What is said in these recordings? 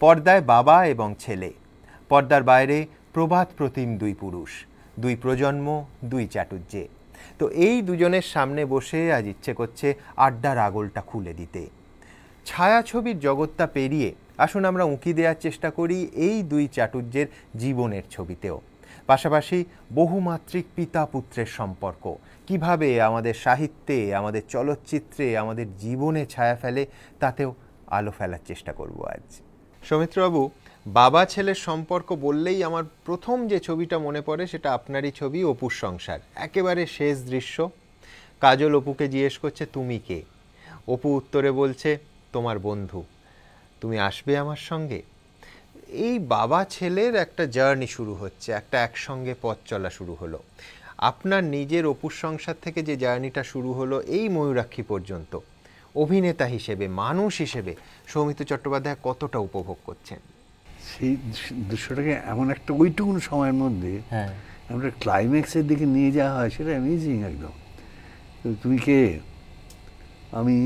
পর্দায় বাবা এবং ছেলে, পর্দার বাইরে প্রভাত প্রতিম দুই পুরুষ, দুই প্রজন্ম, দুই চাটুজ্যে। তো এই দুজনের সামনে বসে আজ ইচ্ছে করছে আড্ডার আগলটা খুলে দিতে। ছায়াছবির জগৎটা পেরিয়ে আসুন আমরা উঁকি দেওয়ার চেষ্টা করি এই দুই চাটুজ্যের জীবনের ছবিতেও। পাশাপাশি বহুমাত্রিক পিতা পুত্রের সম্পর্ক কিভাবে আমাদের সাহিত্যে, আমাদের চলচ্চিত্রে, আমাদের জীবনে ছায়া ফেলে, তাতেও আলো ফেলার চেষ্টা করব আজ। সৌমিত্রবাবু, বাবা ছেলের সম্পর্ক বললেই আমার প্রথম যে ছবিটা মনে পড়ে সেটা আপনারই ছবি, অপুর সংসার। একেবারে শেষ দৃশ্য, কাজল অপুকে জিজ্ঞেস করছে তুমি কে, অপু উত্তরে বলছে তোমার বন্ধু, তুমি আসবে আমার সঙ্গে। এই বাবা ছেলের একটা জার্নি শুরু হচ্ছে, একটা একসঙ্গে পথ চলা শুরু হলো। আপনার নিজের অপুর সংসার থেকে যে জার্নিটা শুরু হলো এই ময়ূরাক্ষী পর্যন্ত, অভিনেতা হিসেবে, মানুষ হিসেবে সৌমিত্র চট্টোপাধ্যায় কতটা উপভোগ করছেন? সেই দৃশ্যটাকে এমন একটা ওইটুকুন সময়ের মধ্যে আমরা ক্লাইম্যাক্সের দিকে নিয়ে যাওয়া হয়, সেটা অ্যামেজিং একদম। তুমি কে? আমি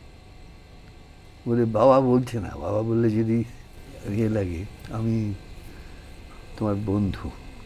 বলে বাবা বলছে না, বাবা বললে যদি ইয়ে লাগে, আমি তোমার বন্ধু,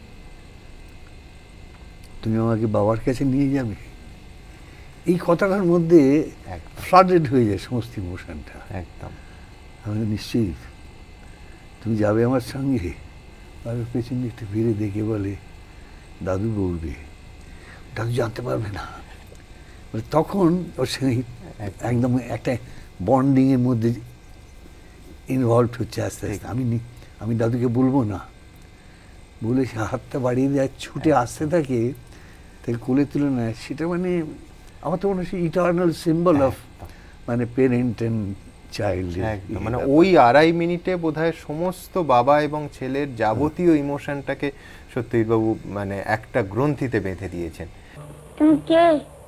তুমি আমাকে বাবার কাছে নিয়ে যাবে। এই কথাটার মধ্যে ফ্লাডেড হয়ে যায় সমস্ত ইমোশনটা। একদম আমি নিশ্চয়ই তুমি যাবে আমার সঙ্গে। আর পেছন দিকটা ফিরে দেখে বলে দাদু বলবে, দাদু জানতে পারবে না। তখন ওর সঙ্গে একদম একটা বন্ডিং এর মধ্যে ইনভলভ হচ্ছে আস্তে আস্তে। আমি দাদুকে বলবো না বলে সে হাতটা বাড়িয়ে দেয়, ছুটে আসতে থাকে, তাকে কোলে তুলে নেয়। সেটা মানে আমার তো মনে হয় ইটার্নাল সিম্বল অফ মানে পেরেন্ট অ্যান্ড চাইল্ড। মানে ওই 2.5 মিনিটে বোধহয় সমস্ত বাবা এবং ছেলের যাবতীয় ইমোশনটাকে সত্যজিৎবাবু মানে একটা গ্রন্থিতে বেঁধে দিয়েছেন। তুমি কে?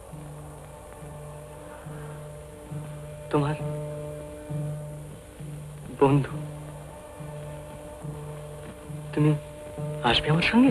তোমার বন্ধু, তুমি আসবে আমার সঙ্গে।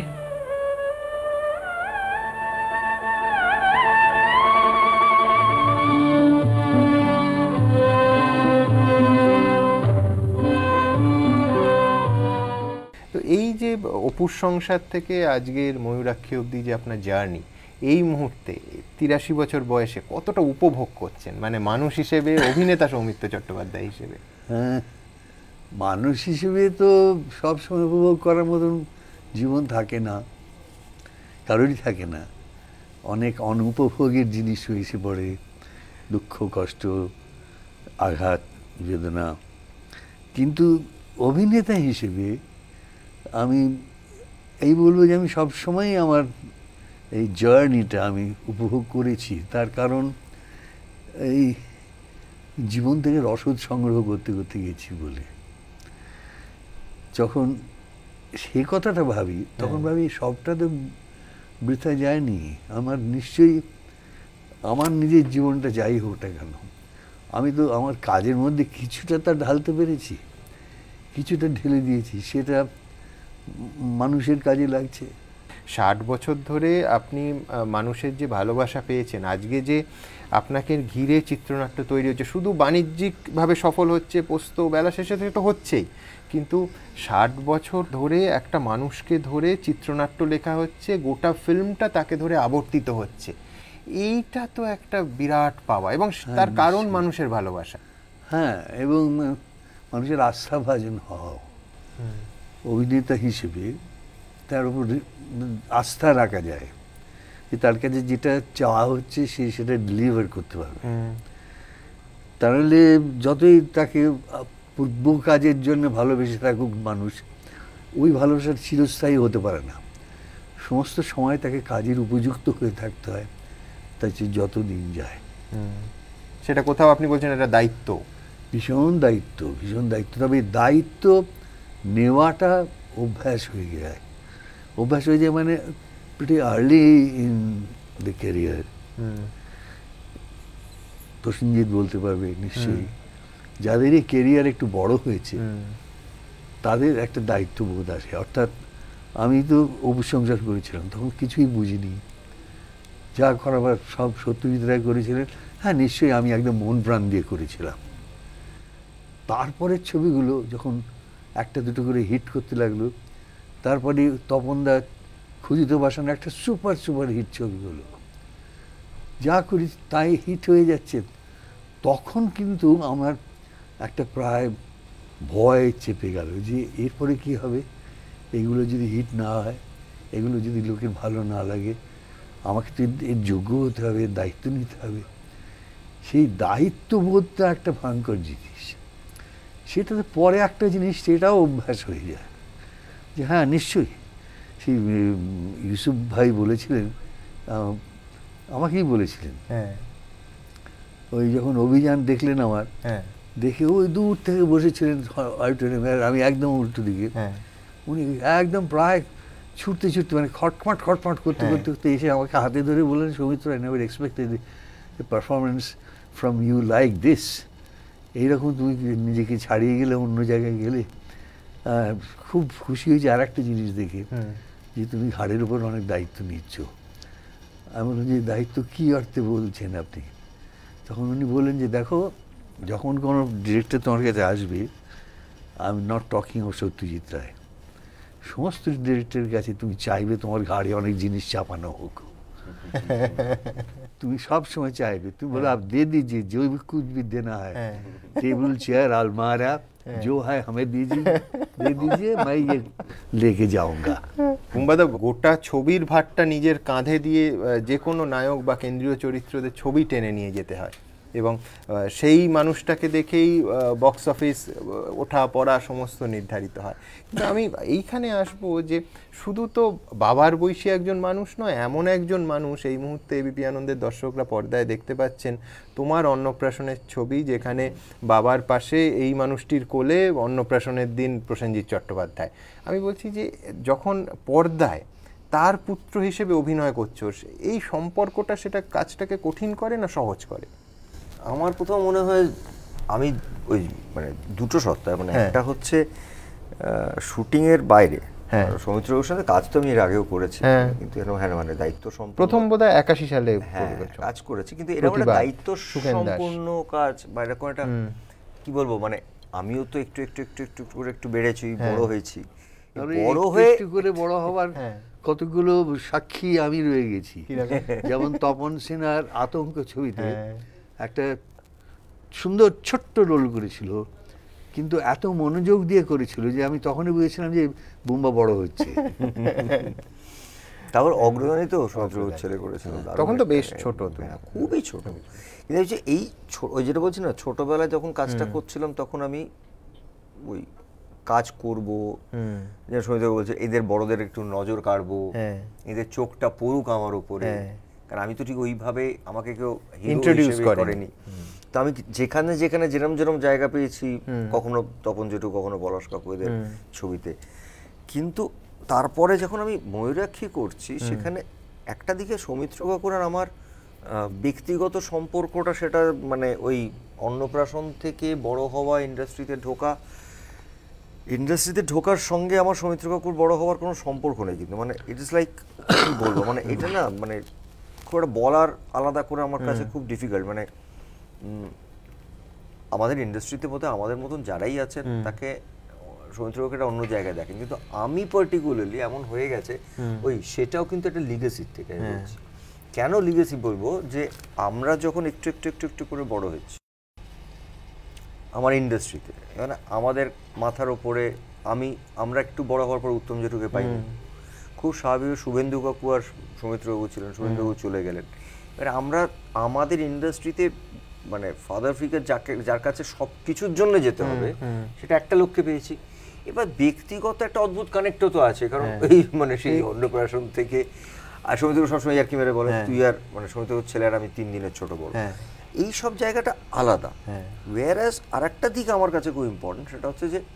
তো এই যে অপুর সংসার থেকে আজকের ময়ূরাক্ষী অবধি যে আপনার জার্নি, এই মুহূর্তে 83 বছর বয়সে কতটা উপভোগ করছেন, মানে মানুষ হিসেবে, অভিনেতা সৌমিত্র চট্টোপাধ্যায় হিসেবে? হ্যাঁ, মানুষ হিসেবে তো সবসময় উপভোগ করার মতন জীবন থাকে না, কারোরই থাকে না। অনেক অনুপভোগের জিনিস এসে পড়ে, দুঃখ, কষ্ট, আঘাত, বেদনা। কিন্তু অভিনেতা হিসেবে আমি এই বলবো যে আমি সবসময় আমার এই জার্নিটা আমি উপভোগ করেছি। তার কারণ এই জীবন থেকে রসদ সংগ্রহ করতে করতে গেছি বলে। যখন সেই কথাটা ভাবি তখন ভাবি সবটা তো বৃথা যায়নি। আমার নিশ্চয়ই আমার নিজের জীবনটা যাই হোক না কেন, আমি তো আমার কাজের মধ্যে কিছুটা তা ঢালতে পেরেছি, কিছুটা ঢেলে দিয়েছি, সেটা মানুষের কাজে লাগছে। 60 বছর ধরে আপনি মানুষের যে ভালোবাসা পেয়েছেন, আজকে যে আপনাকে ঘিরে চিত্রনাট্য তৈরি হচ্ছে, শুধু বাণিজ্যিকভাবে সফল হচ্ছে, পোস্ত বেলা শেষে তো হচ্ছেই, কিন্তু 60 বছর ধরে একটা মানুষকে ধরে চিত্রনাট্য লেখা হচ্ছে, গোটা ফিল্মটা তাকে ধরে আবর্তিত হচ্ছে। এইটা তো একটা বিরাট পাওয়া, এবং তার কারণ মানুষের ভালোবাসা। হ্যাঁ, এবং মানুষের আস্থাভাজন হওয়া। অভিনেতা হিসেবে তার উপর আস্থা রাখা যায় যে তার কাছে যেটা চাওয়া হচ্ছে সে সেটা ডেলিভার করতে পারবে। তাহলে যতই তাকে পূর্ব কাজের জন্য ভালোবেসে থাকুক মানুষ, ওই ভালোবাসার চিরস্থায়ী হতে পারে না। সমস্ত সময় তাকে কাজের উপযুক্ত হয়ে থাকতে হয়, তাই যত দিন যায়। সেটা কোথাও আপনি বলছেন এটা দায়িত্ব, ভীষণ দায়িত্ব, ভীষণ দায়িত্ব। তবে দায়িত্ব নেওয়াটা অভ্যাস হয়ে যায়, অভ্যাস হয়ে যায় মানে pretty early in the career. Prosenjit বলতে পারবে নিশ্চয়ই, যাদের এই কেরিয়ার একটু বড় হয়েছে তাদের একটা দায়িত্ববোধ আসে। অর্থাৎ আমি তো অবসংসার করেছিলাম, তখন কিছুই বুঝিনি, যা করাবার সব সত্যজিৎ রায় করেছিলেন। হ্যাঁ, নিশ্চয়ই আমি একদম মন প্রাণ দিয়ে করেছিলাম। তারপরের ছবিগুলো যখন একটা দুটো করে হিট করতে লাগলো। তারপরে তপনদা ক্ষুদিত বাসন একটা সুপার সুপার হিট ছবি হলো, যা করি তাই হিট হয়ে যাচ্ছে। তখন কিন্তু আমার একটা প্রায় ভয় চেপে গেল যে এরপরে কি হবে, এগুলো যদি হিট না হয়, এগুলো যদি লোকের ভালো না লাগে, আমাকে তো এর যোগ্য হতে হবে, দায়িত্ব নিতে হবে। সেই দায়িত্ববোধটা একটা ভয়ঙ্কর জিনিস। সেটাতে পরে একটা জিনিস, সেটাও অভ্যাস হয়ে যায় যে হ্যাঁ নিশ্চয়ই। সেই ইউসুফ ভাই বলেছিলেন, আমাকেই বলেছিলেন, ওই যখন অভিযান দেখলেন আমার, দেখে ওই দূর থেকে বসেছিলেন অডিটোরিয়ামে, আমি একদম উল্টো দিকে, উনি একদম প্রায় ছুটতে ছুটতে মানে খটমাট খটমাট করতে করতে করতে এসে আমাকে হাতে ধরে বললেন, Soumitra, I never expected a performance from you like this. এইরকম তুমি নিজেকে ছাড়িয়ে গেলে, অন্য জায়গায় গেলে। খুব খুশি হয়েছে আর একটা জিনিস দেখে, যে তুমি ঘাড়ের উপর অনেক দায়িত্ব নিচ্ছ। আমি বললাম যে দায়িত্ব কী অর্থে বলছেন আপনি? তখন উনি বললেন যে দেখো, যখন কোনো ডিরেক্টর তোমার কাছে আসবে, I am not talking of Satyajit Ray, সমস্ত ডিরেক্টরের কাছে তুমি চাইবে তোমার ঘাড়ে অনেক জিনিস চাপানো হোক। তুমি সব সময় চাইবে, তুমি বলো আপ দে দিজিয়ে, जो भी कुछ भी देना है, टेबल चेयर अलमारा जो है हमें दीजिए, दे दीजिए, मैं ये लेके जाऊंगा। কুম্বাদা গোটা ছবির ভারটা নিজের কাঁধে দিয়ে যে কোনো নায়ক বা কেন্দ্রীয় চরিত্রদের ছবি টেনে নিয়ে যেতে হয়, এবং সেই মানুষটাকে দেখেই বক্স অফিস ওঠা পড়া সমস্ত নির্ধারিত হয়। কিন্তু আমি এইখানে আসবো যে শুধু তো বাবার বয়সী একজন মানুষ নয়, এমন একজন মানুষ এই মুহূর্তে এবিপি আনন্দের দর্শকরা পর্দায় দেখতে পাচ্ছেন তোমার অন্নপ্রাশনের ছবি, যেখানে বাবার পাশে এই মানুষটির কোলে অন্নপ্রাশনের দিন প্রসেনজিৎ চট্টোপাধ্যায়। আমি বলছি যে যখন পর্দায় তার পুত্র হিসেবে অভিনয় করছো, এই সম্পর্কটা সেটা কাজটাকে কঠিন করে না সহজ করে? আমার কোথাও মনে হয় আমি ওই মানে দুটো সত্তা, মানে একটা হচ্ছে শুটিং এর বাইরে, সৌমিত্রবাবুর সাথে কাজ তো আমি এর আগেও করেছি, কিন্তু এরকম হ্যাঁ মানে দায়িত্ব সম্পূর্ণ, প্রথম বোধহয় 81 সালে কাজ করেছি, কিন্তু এরকম একটা দায়িত্ব সম্পূর্ণ কাজ বা এরকম একটা কি বলবো, মানে আমিও তো একটু একটু একটু একটু করে একটু বেড়েছি, বড় হয়েছি, বড় হয়ে একটু করে বড় হবার কতগুলো সাক্ষী আমি রয়ে গেছি। যেমন তপন সিনহার আতঙ্ক ছবিতে একটা সুন্দর ছোট্ট রোল করেছিল, কিন্তু এত মনোযোগ দিয়ে করেছিল যে আমি তখনই বুঝেছিলাম যে বুম্বা বড় হচ্ছে। তারপর অগ্রগামী তো সৌমিত্রবাবুর ছেলে করেছিল, তখন তো বেশ ছোট, খুবই ছোট। কিন্তু হচ্ছে এই ওই যেটা বলছি না, ছোটবেলায় যখন কাজটা করছিলাম তখন আমি ওই কাজ করব, যেন সৌমিত্রবাবু বলছে এদের বড়দের একটু নজর কাড়বো, এদের চোখটা পড়ুক আমার উপরে, কারণ আমি তো ঠিক ওইভাবে আমাকে কেউ ইন্ট্রোডিউস করেনি। তো আমি যেখানে যেখানে যেরম যেরম জায়গা পেয়েছি, কখনো তপন জেঠু, কখনো পলাশ কাকু এদের ছবিতে, কিন্তু তারপরে যখন আমি ময়ূরাক্ষী করছি, সেখানে একটা দিকে সৌমিত্র কাকুর আর আমার ব্যক্তিগত সম্পর্কটা, সেটা মানে ওই অন্নপ্রাশন থেকে বড় হওয়া, ইন্ডাস্ট্রিতে ঢোকার সঙ্গে আমার সৌমিত্র কাকুর বড় হওয়ার কোনো সম্পর্ক নেই, কিন্তু মানে ইট ইজ লাইক কি বলবো, মানে এটা না মানে খুব একটা বলার আলাদা করে আমার কাছে খুব ডিফিকাল্ট। মানে আমাদের ইন্ডাস্ট্রিতে বোধহয় আমাদের মতন যারাই আছেন তাকে সৌমিত্র কাকু একটা অন্য জায়গায় দেখেন, কিন্তু আমি পার্টিকুলারলি এমন হয়ে গেছে ওই সেটাও কিন্তু একটা লিগেসির থেকে বলছি। কেন লিগেসি বলবো, যে আমরা যখন একটু একটু একটু একটু করে বড় হচ্ছি আমার ইন্ডাস্ট্রিতে, মানে আমাদের মাথার ওপরে আমরা একটু বড় হওয়ার পর উত্তম জেঠুকে পাইনি, খুব স্বাভাবিক শুভেন্দু কাকু আর সৌমিত্রবাবু ছিলেন, শুভেন্দুবাবু চলে গেলেন। এবার আমরা আমাদের ইন্ডাস্ট্রিতে মানে ফাদার ফিগার যার কাছে সব কিছুর জন্য যেতে হবে, সেটা একটা লোককে পেয়েছি। এবার ব্যক্তিগত একটা অদ্ভুত কানেক্টও তো আছে, কারণ এই মানে সেই অন্নপ্রাশন থেকে, আর সৌমিত্রবাবু সবসময় ইয়ার্কি মেরে বলে তুই আর মানে সৌমিত্রবাবুর ছেলে আর আমি 3 দিনের ছোট বড়, এই সব জায়গাটা আলাদা। ওয়ারাস আর একটা দিক আমার কাছে খুব ইম্পর্টেন্ট, সেটা হচ্ছে যে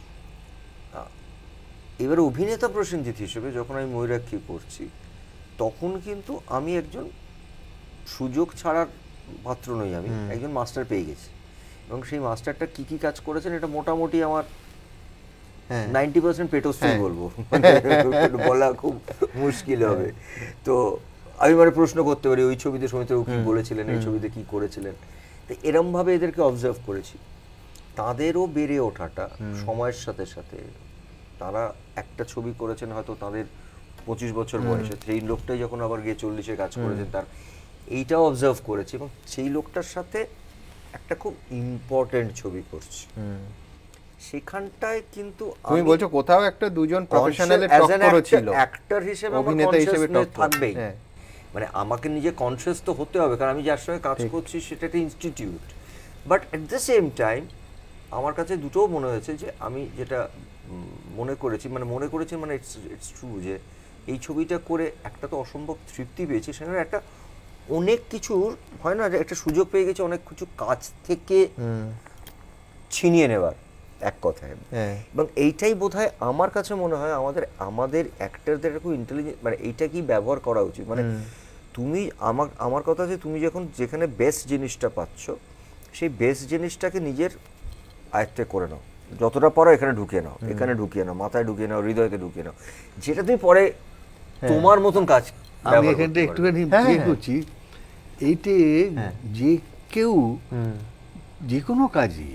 এবার অভিনেতা প্রসেনজিৎ হিসেবে যখন আমি ময়ূরাক্ষী করছি, তখন কিন্তু আমি একজন সুযোগ ছাড়ার পাত্র নই, আমি একজন মাস্টার পেয়ে গেছি, এবং সেই মাস্টারটা কি কি কাজ করেছেন এটা মোটামুটি আমার 90% পেটোস্টই বলবো, বলা খুব মুশকিল হবে। তো আমি মানে প্রশ্ন করতে পারি ওই ছবিতে সৌমিত্রবাবু কি বলেছিলেন, এই ছবিতে কি করেছিলেন, তো এরম ভাবে এদেরকে অবজার্ভ করেছি। তাদেরও বেড়ে ওঠাটা সময়ের সাথে সাথে, তারা একটা ছবি করেছেন হয়তো তাদের 25 বছর বয়সে, সেই লোকটাই যখন আবার গিয়ে 40-এ কাজ করেছেন, তার এইটাও অবজার্ভ করেছি এবং সেই লোকটার সাথে একটা খুব ইম্পর্টেন্ট ছবি করছি, সেখানটায় কিন্তু তুমি বলছো কোথাও একটা দুজন প্রফেশনালের টক্করও ছিল, অ্যাক্টর হিসেবে অভিনেতা হিসেবে টক্কর থাকবেই। মানে আমাকে নিজে কনসিয়াস তো হতে হবে, কারণ আমি যার সঙ্গে কাজ করছি সেটা একটা institute. But at the same time আমার কাছে দুটোও মনে হয়েছে যে আমি যেটা মনে করেছি মানে ইটস ট্রু, যে এই ছবিটা করে একটা তো অসম্ভব তৃপ্তি পেয়েছি, সেখানে একটা অনেক কিছুর হয় না, একটা সুযোগ পেয়ে গেছে অনেক কিছু কাজ থেকে ছিনিয়ে নেবার এক কথায়। এবং এইটাই বোধহয় আমার কাছে মনে হয় আমাদের অ্যাক্টরদের খুব ইন্টেলিজেন্ট, মানে এইটা কি ব্যবহার করা উচিত। মানে তুমি আমার কথা যে তুমি যখন যেখানে বেস্ট জিনিসটা পাচ্ছ, সেই বেস্ট জিনিসটাকে নিজের আয়ত্তে করে নাও, যতটা পারো এখানে ঢুকিয়ে নাও, মাথায় ঢুকিয়ে নাও, হৃদয়কে ঢুকিয়ে নাও, যেটা তুমি পরে তোমার মতন কাজ। আমি এখানটা একটুখানি করছি, এইতে যে কেউ যে কোনো কাজই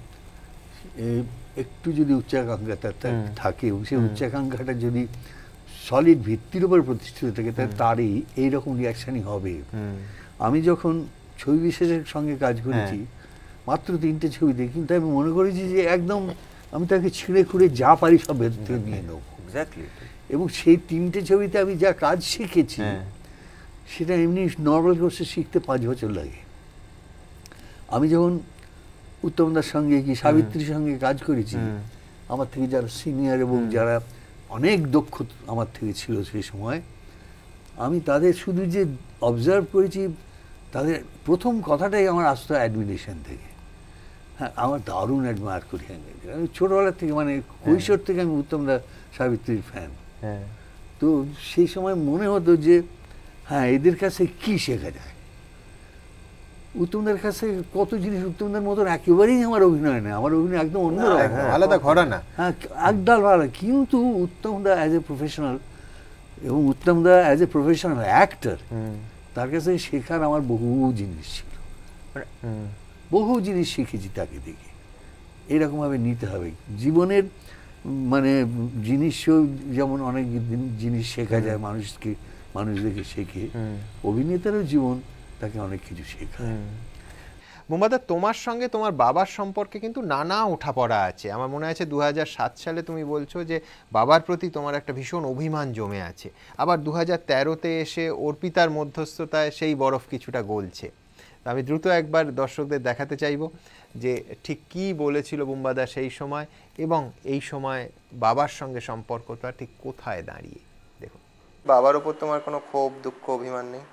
একটু যদি উচ্চাকাঙ্ক্ষা থাকে এবং সেই উচ্চাকাঙ্ক্ষাটা যদি সলিড ভিত্তির উপর প্রতিষ্ঠিত থাকে, তাহলে তারই এইরকম রিয়াকশনই হবে। আমি যখন ছবি বিশেষের সঙ্গে কাজ করেছি, মাত্র 3টে ছবিতে, কিন্তু আমি মনে করেছি যে একদম আমি তাকে ছিঁড়ে খুঁড়ে যা পারি সব ভেতর থেকে নিয়ে নেব। এবং সেই 3টে ছবিতে আমি যা কাজ শিখেছি সেটা এমনি নর্মাল কোর্সে শিখতে 5 বছর লাগে। আমি যখন উত্তমদার সঙ্গে কি সাবিত্রীর সঙ্গে কাজ করেছি, আমার থেকে যারা সিনিয়র এবং যারা অনেক দক্ষ আমার থেকে ছিল সেই সময়, আমি তাদের শুধু যে অবজার্ভ করেছি, তাদের প্রথম কথাটাই আমার আসতো অ্যাডমিরেশন থেকে। হ্যাঁ, আমার দারুণ অ্যাডমায়ার করি আমি ছোটবেলার থেকে, মানে কৈশোর থেকে আমি উত্তমদা সাবিত্রীর ফ্যান। তো সেই সময় মনে হতো যে হ্যাঁ, এদের কাছে কি শেখা যায়। উত্তমদার কাছে কত জিনিস, উত্তমদার মতন একেবারেই আমার অভিনয় নেই, আমার অভিনয় একদম অন্যরকম, আলাদা ঘরানা। হ্যাঁ, একদল ভালো। কিন্তু উত্তমদা অ্যাজ এ প্রফেশনাল এবং উত্তমদা অ্যাজ এ প্রফেশনাল অ্যাক্টর, তার কাছে শেখার আমার বহু জিনিস ছিল, বহু জিনিস শিখেছি তাকে দেখে। এরকমভাবে নিতে হবে জীবনের, মানে জিনিসও যেমন অনেক জিনিস শেখা যায় মানুষ দেখে শেখে, অভিনেতারও জীবন তাকে অনেক কিছু শেখায়। বোম্বাদা, তোমার সঙ্গে তোমার বাবার সম্পর্কে কিন্তু নানা ওঠাপড়া আছে। আমার মনে আছে 2007 সালে তুমি বলছো যে বাবার প্রতি তোমার একটা ভীষণ অভিমান জমে আছে, আবার 2013-তে এসে অর্পিতার মধ্যস্থতায় সেই বরফ কিছুটা গলছে। আমি দ্রুত একবার দর্শকদের দেখাতে চাইব যে ঠিক কী বলেছিল বোম্বাদা সেই সময়, এবং এই সময় বাবার সঙ্গে সম্পর্কটা ঠিক কোথায় দাঁড়িয়ে। দেখো, বাবার ওপর তোমার কোনো ক্ষোভ, দুঃখ, অভিমান নেই?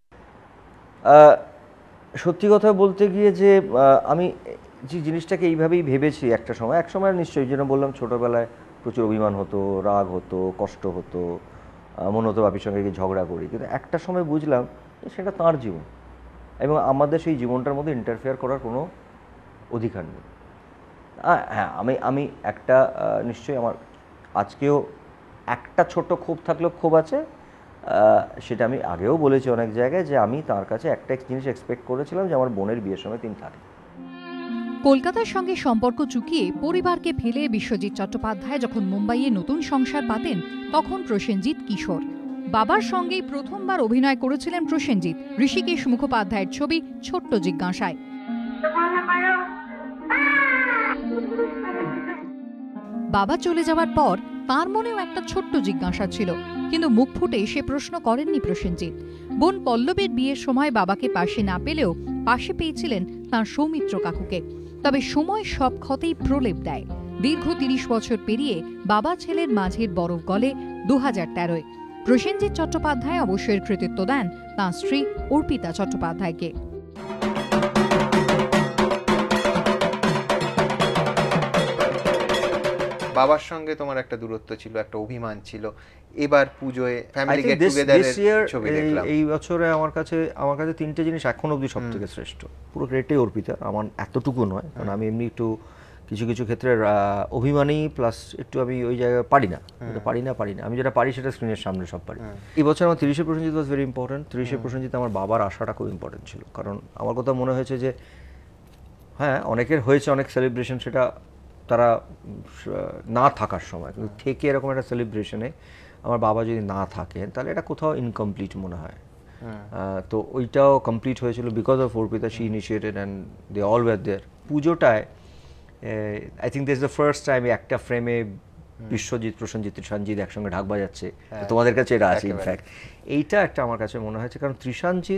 সত্যি কথা বলতে গিয়ে যে আমি যে জিনিসটাকে এইভাবেই ভেবেছি এক সময় নিশ্চয়ই, যেন বললাম ছোটোবেলায় প্রচুর অভিমান হতো, রাগ হতো, কষ্ট হতো, মনে হতো বাপির সঙ্গে গিয়ে ঝগড়া করি, কিন্তু একটা সময় বুঝলাম সেটা তাঁর জীবন এবং আমাদের সেই জীবনটার মধ্যে ইন্টারফেয়ার করার কোনো অধিকার নেই। হ্যাঁ, আমি একটা নিশ্চয়ই আমার আজকেও একটা ছোট ক্ষোভ থাকলেও ক্ষোভ আছে, সেটা আমি আগেও বলেছি অনেক জায়গায়, যে আমি তার কাছে একটা জিনিস এক্সপেক্ট করেছিলাম যে আমার বোনের বিয়ের সময় তিনি থাকেন। কলকাতার সঙ্গে সম্পর্ক চুকিয়ে পরিবারকে ফেলে বিশ্বজিৎ চট্টোপাধ্যায় যখন মুম্বাইয়ে নতুন সংসার পাতেন, তখন প্রসেনজিৎ কিশোর। বাবার সঙ্গেই প্রথমবার অভিনয় করেছিলেন প্রসেনজিৎ ঋষিকেশ মুখোপাধ্যায়ের ছবি ছোট্ট জিজ্ঞাসায়। বাবা চলে যাওয়ার পর তার মনেও একটা ছোট্ট জিজ্ঞাসা ছিল, কিন্তু মুখ ফুটে সে প্রশ্ন করেননি প্রসেনজিৎ। বোন পল্লবের বিয়ের সময় বাবাকে পাশে না পেলেও পাশে পেয়েছিলেন তাঁর সৌমিত্র কাকুকে। তবে সময় সব ক্ষতেই প্রলেপ দেয়। দীর্ঘ 30 বছর পেরিয়ে বাবা ছেলের মাঝের বরফ গলে 2013-য়। প্রসেনজিৎ চট্টোপাধ্যায় অবশ্যই কৃতিত্ব দেন তাঁর স্ত্রী অর্পিতা চট্টোপাধ্যায়কে। বাবার সঙ্গে তোমার একটা দূরত্ব ছিল, একটা অভিমান ছিল। এবার পুজোয় ফ্যামিলি গেট টুগেদারের ছবি দেখলাম। এই বছরে আমার কাছে 3টে জিনিস এখন অবধি সবথেকে শ্রেষ্ঠ। পুরো রেটে অর্পিতা, আমার এতটুকু নয়, কারণ আমি এমনি একটু কিছু ক্ষেত্রে অভিমানী, প্লাস একটু আমি ওই জায়গায় পারি না। আমি যেটা পারি সেটা স্ক্রিনের সামনে সব পারি। এই বছর আমার 30-এ প্রসেনজিৎ ওয়াজ ভেরি ইম্পর্টেন্ট। 30-এ প্রসেনজিৎ আমার বাবার আশাটা খুব ইম্পর্টেন্ট ছিল, কারণ আমার কথা মনে হয়েছে যে হ্যাঁ, অনেকের হয়েছে অনেক সেলিব্রেশন, সেটা তারা না থাকার সময়, কিন্তু থেকে এরকম একটা সেলিব্রেশনে আমার বাবা যদি না থাকেন তাহলে এটা কোথাও ইনকমপ্লিট মনে হয়। তো ওইটাও কমপ্লিট হয়েছিল because of Arpita, she initiated and they all were there. পুজোটায় I think this the first time একটা ফ্রেমে বিশ্বজিৎ, প্রসেনজিৎ, তৃষানজিৎ একসঙ্গে ঢাক বাজাচ্ছে। তোমাদের কাছে এটা আছে ইনফ্যাক্ট, এইটা একটা আমার কাছে মনে হয়েছে, কারণ তৃষানজিৎ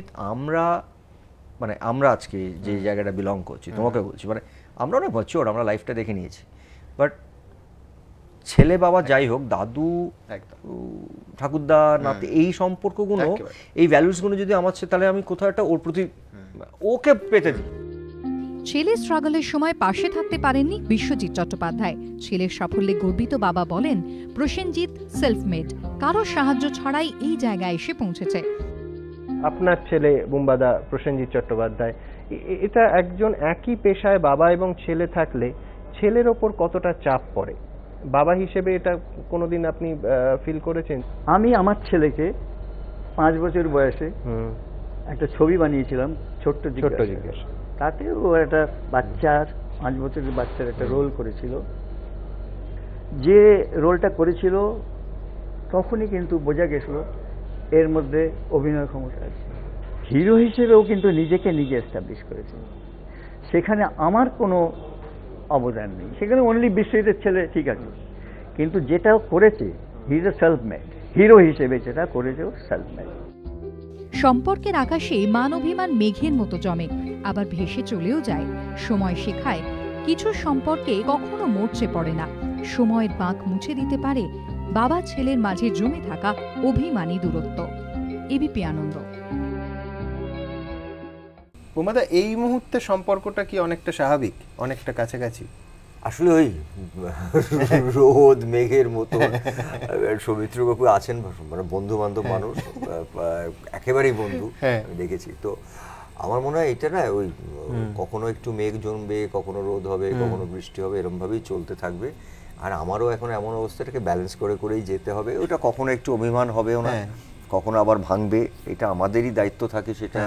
আমরা আজকে যে জায়গাটা বিলং করছি, তোমাকে বলছি, মানে আমরা অনেক ম্যাচিওর, আমরা লাইফটা দেখে নিয়েছি, বাট ছেলে বাবা যাই হোক, দাদু, ঠাকুরদা, নাতি, এই সম্পর্কগুলো, এই ভ্যালুসগুলো যদি আমার তাহলে আমি কোথাও একটা ওর প্রতি ওকে পেতে দিই। ছেলের স্ট্রাগলের সময় পাশে থাকতে পারেননি বিশ্বজিৎ চট্টোপাধ্যায়। ছেলের সাফল্যে গর্বিত বাবা বলেন, প্রসেনজিৎ সেলফ মেড, কারো সাহায্য ছাড়াই এই জায়গায় এসে পৌঁছেছে। আপনার ছেলে বুম্বাদা প্রসেনজিৎ চট্টোপাধ্যায়, এটা একজন একই পেশায় বাবা এবং ছেলে থাকলে ছেলের ওপর কতটা চাপ পড়ে, বাবা হিসেবে এটা কোনোদিন আপনি ফিল করেছেন? আমি আমার ছেলেকে 5 বছর বয়সে একটা ছবি বানিয়েছিলাম, ছোট্ট জিজ্ঞাসা। তাতে ও একটা বাচ্চার, 5 বছরের বাচ্চার একটা রোল করেছিল। যে রোলটা করেছিল তখনই কিন্তু বোঝা গেছিল এর মধ্যে অভিনয় ক্ষমতা আছে। হিরো হিসেবেও কিন্তু নিজেকে নিজে এস্টাবলিশ করেছে, সেখানে আমার কোনো অবদান নেই। সেখানে অনলি বিশ্বজিতের ছেলে ঠিক আছে, কিন্তু যেটা করেছে he is a self made, hero হিসেবে যেটা করেছে ও সেলফ মেড। সম্পর্কের আকাশে মান অভিমান মেঘের মতো জমে, আবার ভেসে চলেও যায়। সময় শেখায় কিছু সম্পর্কে কখনো মরচে পড়ে না, সময়ের বাঁক মুছে দিতে পারে বাবা ছেলের মাঝে জমে থাকা অভিমানী দূরত্ব। এবিপি আনন্দ। বুম্বাদা, এই মুহূর্তে সম্পর্কটা কি অনেকটা স্বাভাবিক, অনেকটা কাছাকাছি? আসলে ওই রোদ মেঘের মতো সৌমিত্র বাবু আছেন, মানে বন্ধু বান্ধব মানুষ, একেবারেই বন্ধু, আমি দেখেছি। তো আমার মনে হয় এটা না, ওই কখনো একটু মেঘ জমবে, কখনো রোদ হবে, কখনো বৃষ্টি হবে, এরকম ভাবেই চলতে থাকবে। আর আমারও এখন এমন অবস্থাটাকে ব্যালেন্স করে করেই যেতে হবে। ওটা কখনো একটু অভিমান হবেও না, কখনো আবার ভাঙবে, এটা আমাদেরই দায়িত্ব থাকে সেটা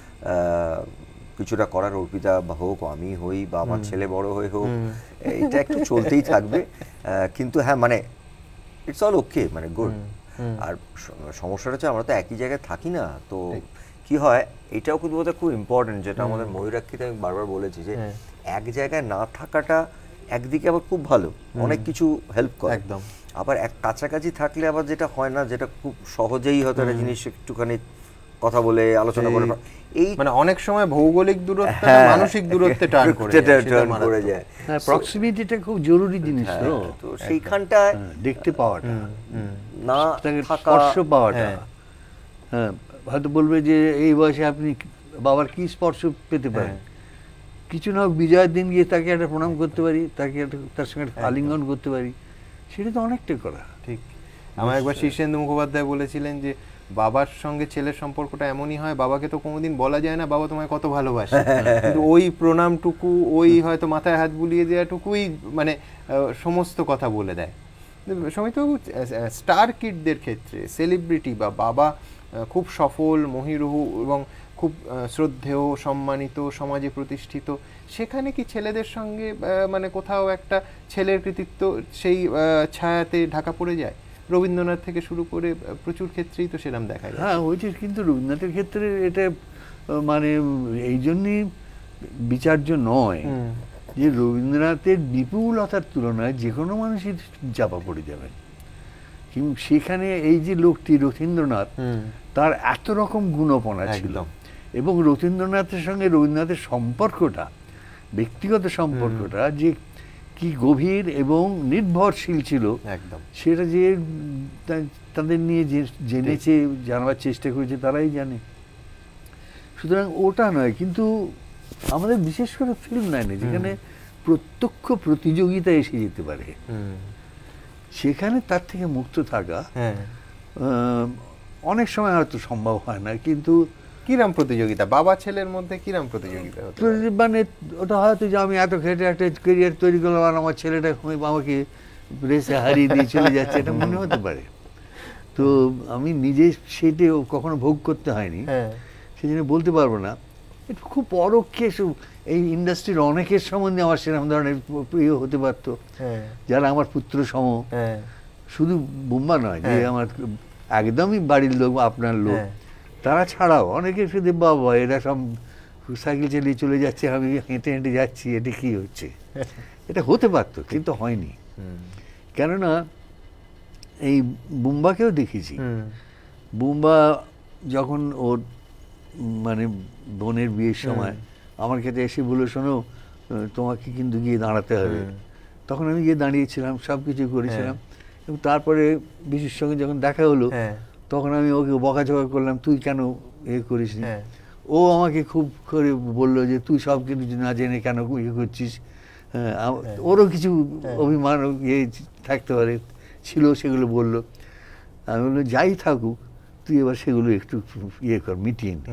কিছুটা করার। অর্পিতা হোক, আমি হই, বা আমার ছেলে বড় হয়ে হোক, এটা একটু চলতেই থাকবে। কিন্তু হ্যাঁ, মানে ইটস অল ওকে, মানে গুড। আর সমস্যাটা হচ্ছে আমরা তো একই জায়গায় থাকি না, তো কি হয়, এটাও কিন্তু বোধহয় খুব ইম্পর্টেন্ট, যেটা আমাদের ময়ূরাক্ষীতে আমি বারবার বলেছি, যে এক জায়গায় না থাকাটা একদিকে আবার খুব ভালো, অনেক কিছু হেল্প করে একদম। আবার এক কাছাকাছি থাকলে আবার যেটা হয় না, যেটা খুব সহজেই হয়তো একটা জিনিস একটুখানি কথা বলে আলোচনা করে, এই মানে অনেক সময় ভৌগোলিক দূরত্ব মানসিক দূরত্বে টার্ন করে যায়। প্রক্সিমিটিটা খুব জরুরি জিনিস, তো সেইখানটায় দেখতে পাওয়াটা, না স্পর্শ পাওয়াটা। হ্যাঁ, হয়তো বলবে যে এই বয়সে আপনি বাবার কি স্পর্শ পেতে পারেন, কিছু না হোক বিজয়ের দিন গিয়ে তাকে একটা প্রণাম করতে পারি, তাকে তার সঙ্গে আলিঙ্গন করতে পারি, সেটা তো অনেকটা করা। ঠিক, আমার একবার শীর্ষেন্দু মুখোপাধ্যায় বলেছিলেন যে বাবার সঙ্গে ছেলের সম্পর্কটা এমনই হয়, বাবাকে তো কোনোদিন বলা যায় না বাবা তোমায় কত ভালোবাসে, কিন্তু ওই প্রণামটুকু, ওই হয়তো মাথায় হাত বুলিয়ে দেওয়াটুকুই মানে সমস্ত কথা বলে দেয়। সমিতবাবু, স্টার কিডদের ক্ষেত্রে সেলিব্রিটি বা বাবা খুব সফল, মহিরুহু এবং খুব শ্রদ্ধেয়, সম্মানিত, সমাজে প্রতিষ্ঠিত, সেখানে কি ছেলেদের সঙ্গে মানে কোথাও একটা ছেলের কৃতিত্ব সেই ছায়াতে ঢাকা পড়ে যায়? রবীন্দ্রনাথ থেকে শুরু করে প্রচুর ক্ষেত্রেই তো সেরকম দেখা যায়। হ্যাঁ, ওইটা কিন্তু রবীন্দ্রনাথের ক্ষেত্রে এটা মানে এই জন্যই বিচার্য নয় যে রবীন্দ্রনাথের বিপুলতার তুলনায় যে কোনো মানুষই চাপা পড়ে যাবেন। কিন্তু সেখানে এই যে লোকটি রথীন্দ্রনাথ, তার এত রকম গুণপনা ছিল, এবং রথীন্দ্রনাথের সঙ্গে রবীন্দ্রনাথের সম্পর্কটা, ব্যক্তিগত সম্পর্কটা যে কি গভীর এবং নির্ভরশীল ছিল, একদম সেটা যে তাদের নিয়ে জেনেছে, জানাবার চেষ্টা করেছে, তারাই জানে। সুতরাং ওটা নয়, কিন্তু আমাদের বিশেষ করে ফিল্ম লাইনে যেখানে প্রত্যক্ষ প্রতিযোগিতা এসে যেতে পারে, সেখানে তার থেকে মুক্ত থাকা অনেক সময় হয়তো সম্ভব হয় না। কিন্তু কিরম প্রতিযোগিতা, বাবা ছেলের মধ্যে কিরম প্রতিযোগিতা? মানে ওটা হয়তো যে আমি এত খেটে একটা ক্যারিয়ার তৈরি করলাম আর আমার ছেলেটা আমাকে রেসে হারিয়ে দিয়ে চলে যাচ্ছে, এটা মনে হতে পারে। তো আমি নিজে সেটা কখনো ভোগ করতে হয়নি, সেই জন্য বলতে পারবো না। এটা খুব পরোক্ষে এই ইন্ডাস্ট্রির অনেকের সম্বন্ধে আমার সেরকম ধরনের প্রিয় হতে পারতো, যারা আমার পুত্র সম। শুধু বুম্বা নয়, যে আমার একদমই বাড়ির লোক, আপনার লোক, তারা ছাড়াও অনেকে শুধু বাবা এরা সব সাইকেল চালিয়ে চলে যাচ্ছে, আমি হেঁটে হেঁটে যাচ্ছি, এটা কি হচ্ছে। এটা হতে পারতো, কিন্তু হয়নি। কেননা এই বুম্বাকেও দেখেছি। বুম্বা যখন ওর মানে বোনের বিয়ের সময় আমার কাছে এসে বলে, শোনো তোমাকে কিন্তু গিয়ে দাঁড়াতে হবে। তখন আমি গিয়ে দাঁড়িয়েছিলাম, সব কিছু করেছিলাম। এবং তারপরে বিশুর সঙ্গে যখন দেখা হলো, তখন আমি ওকে বকাঝকা করলাম, তুই কেন করিস নি। ও আমাকে খুব করে বললো যে তুই সব কিছু না জেনে কেন করছিস। ওরও কিছু অভিমান থাকতে পারে, ছিল, সেগুলো বললো। আমি বললাম যাই থাকুক, তুই এবার সেগুলো একটু কর, মিটিয়ে নি।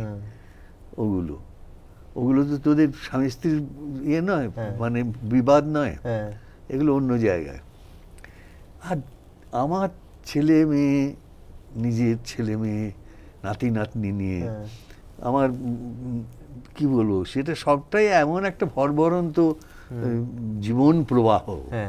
ওগুলো তো তোদের স্বামী স্ত্রীর নয়, মানে বিবাদ নয়, এগুলো অন্য জায়গায়। আর আমার ছেলে মেয়ে, নিজের ছেলে মেয়ে, নাতি নাতনি নিয়ে আমার কি বলবো, সেটা সবটাই এমন একটা ভরভরন্ত জীবন প্রবাহ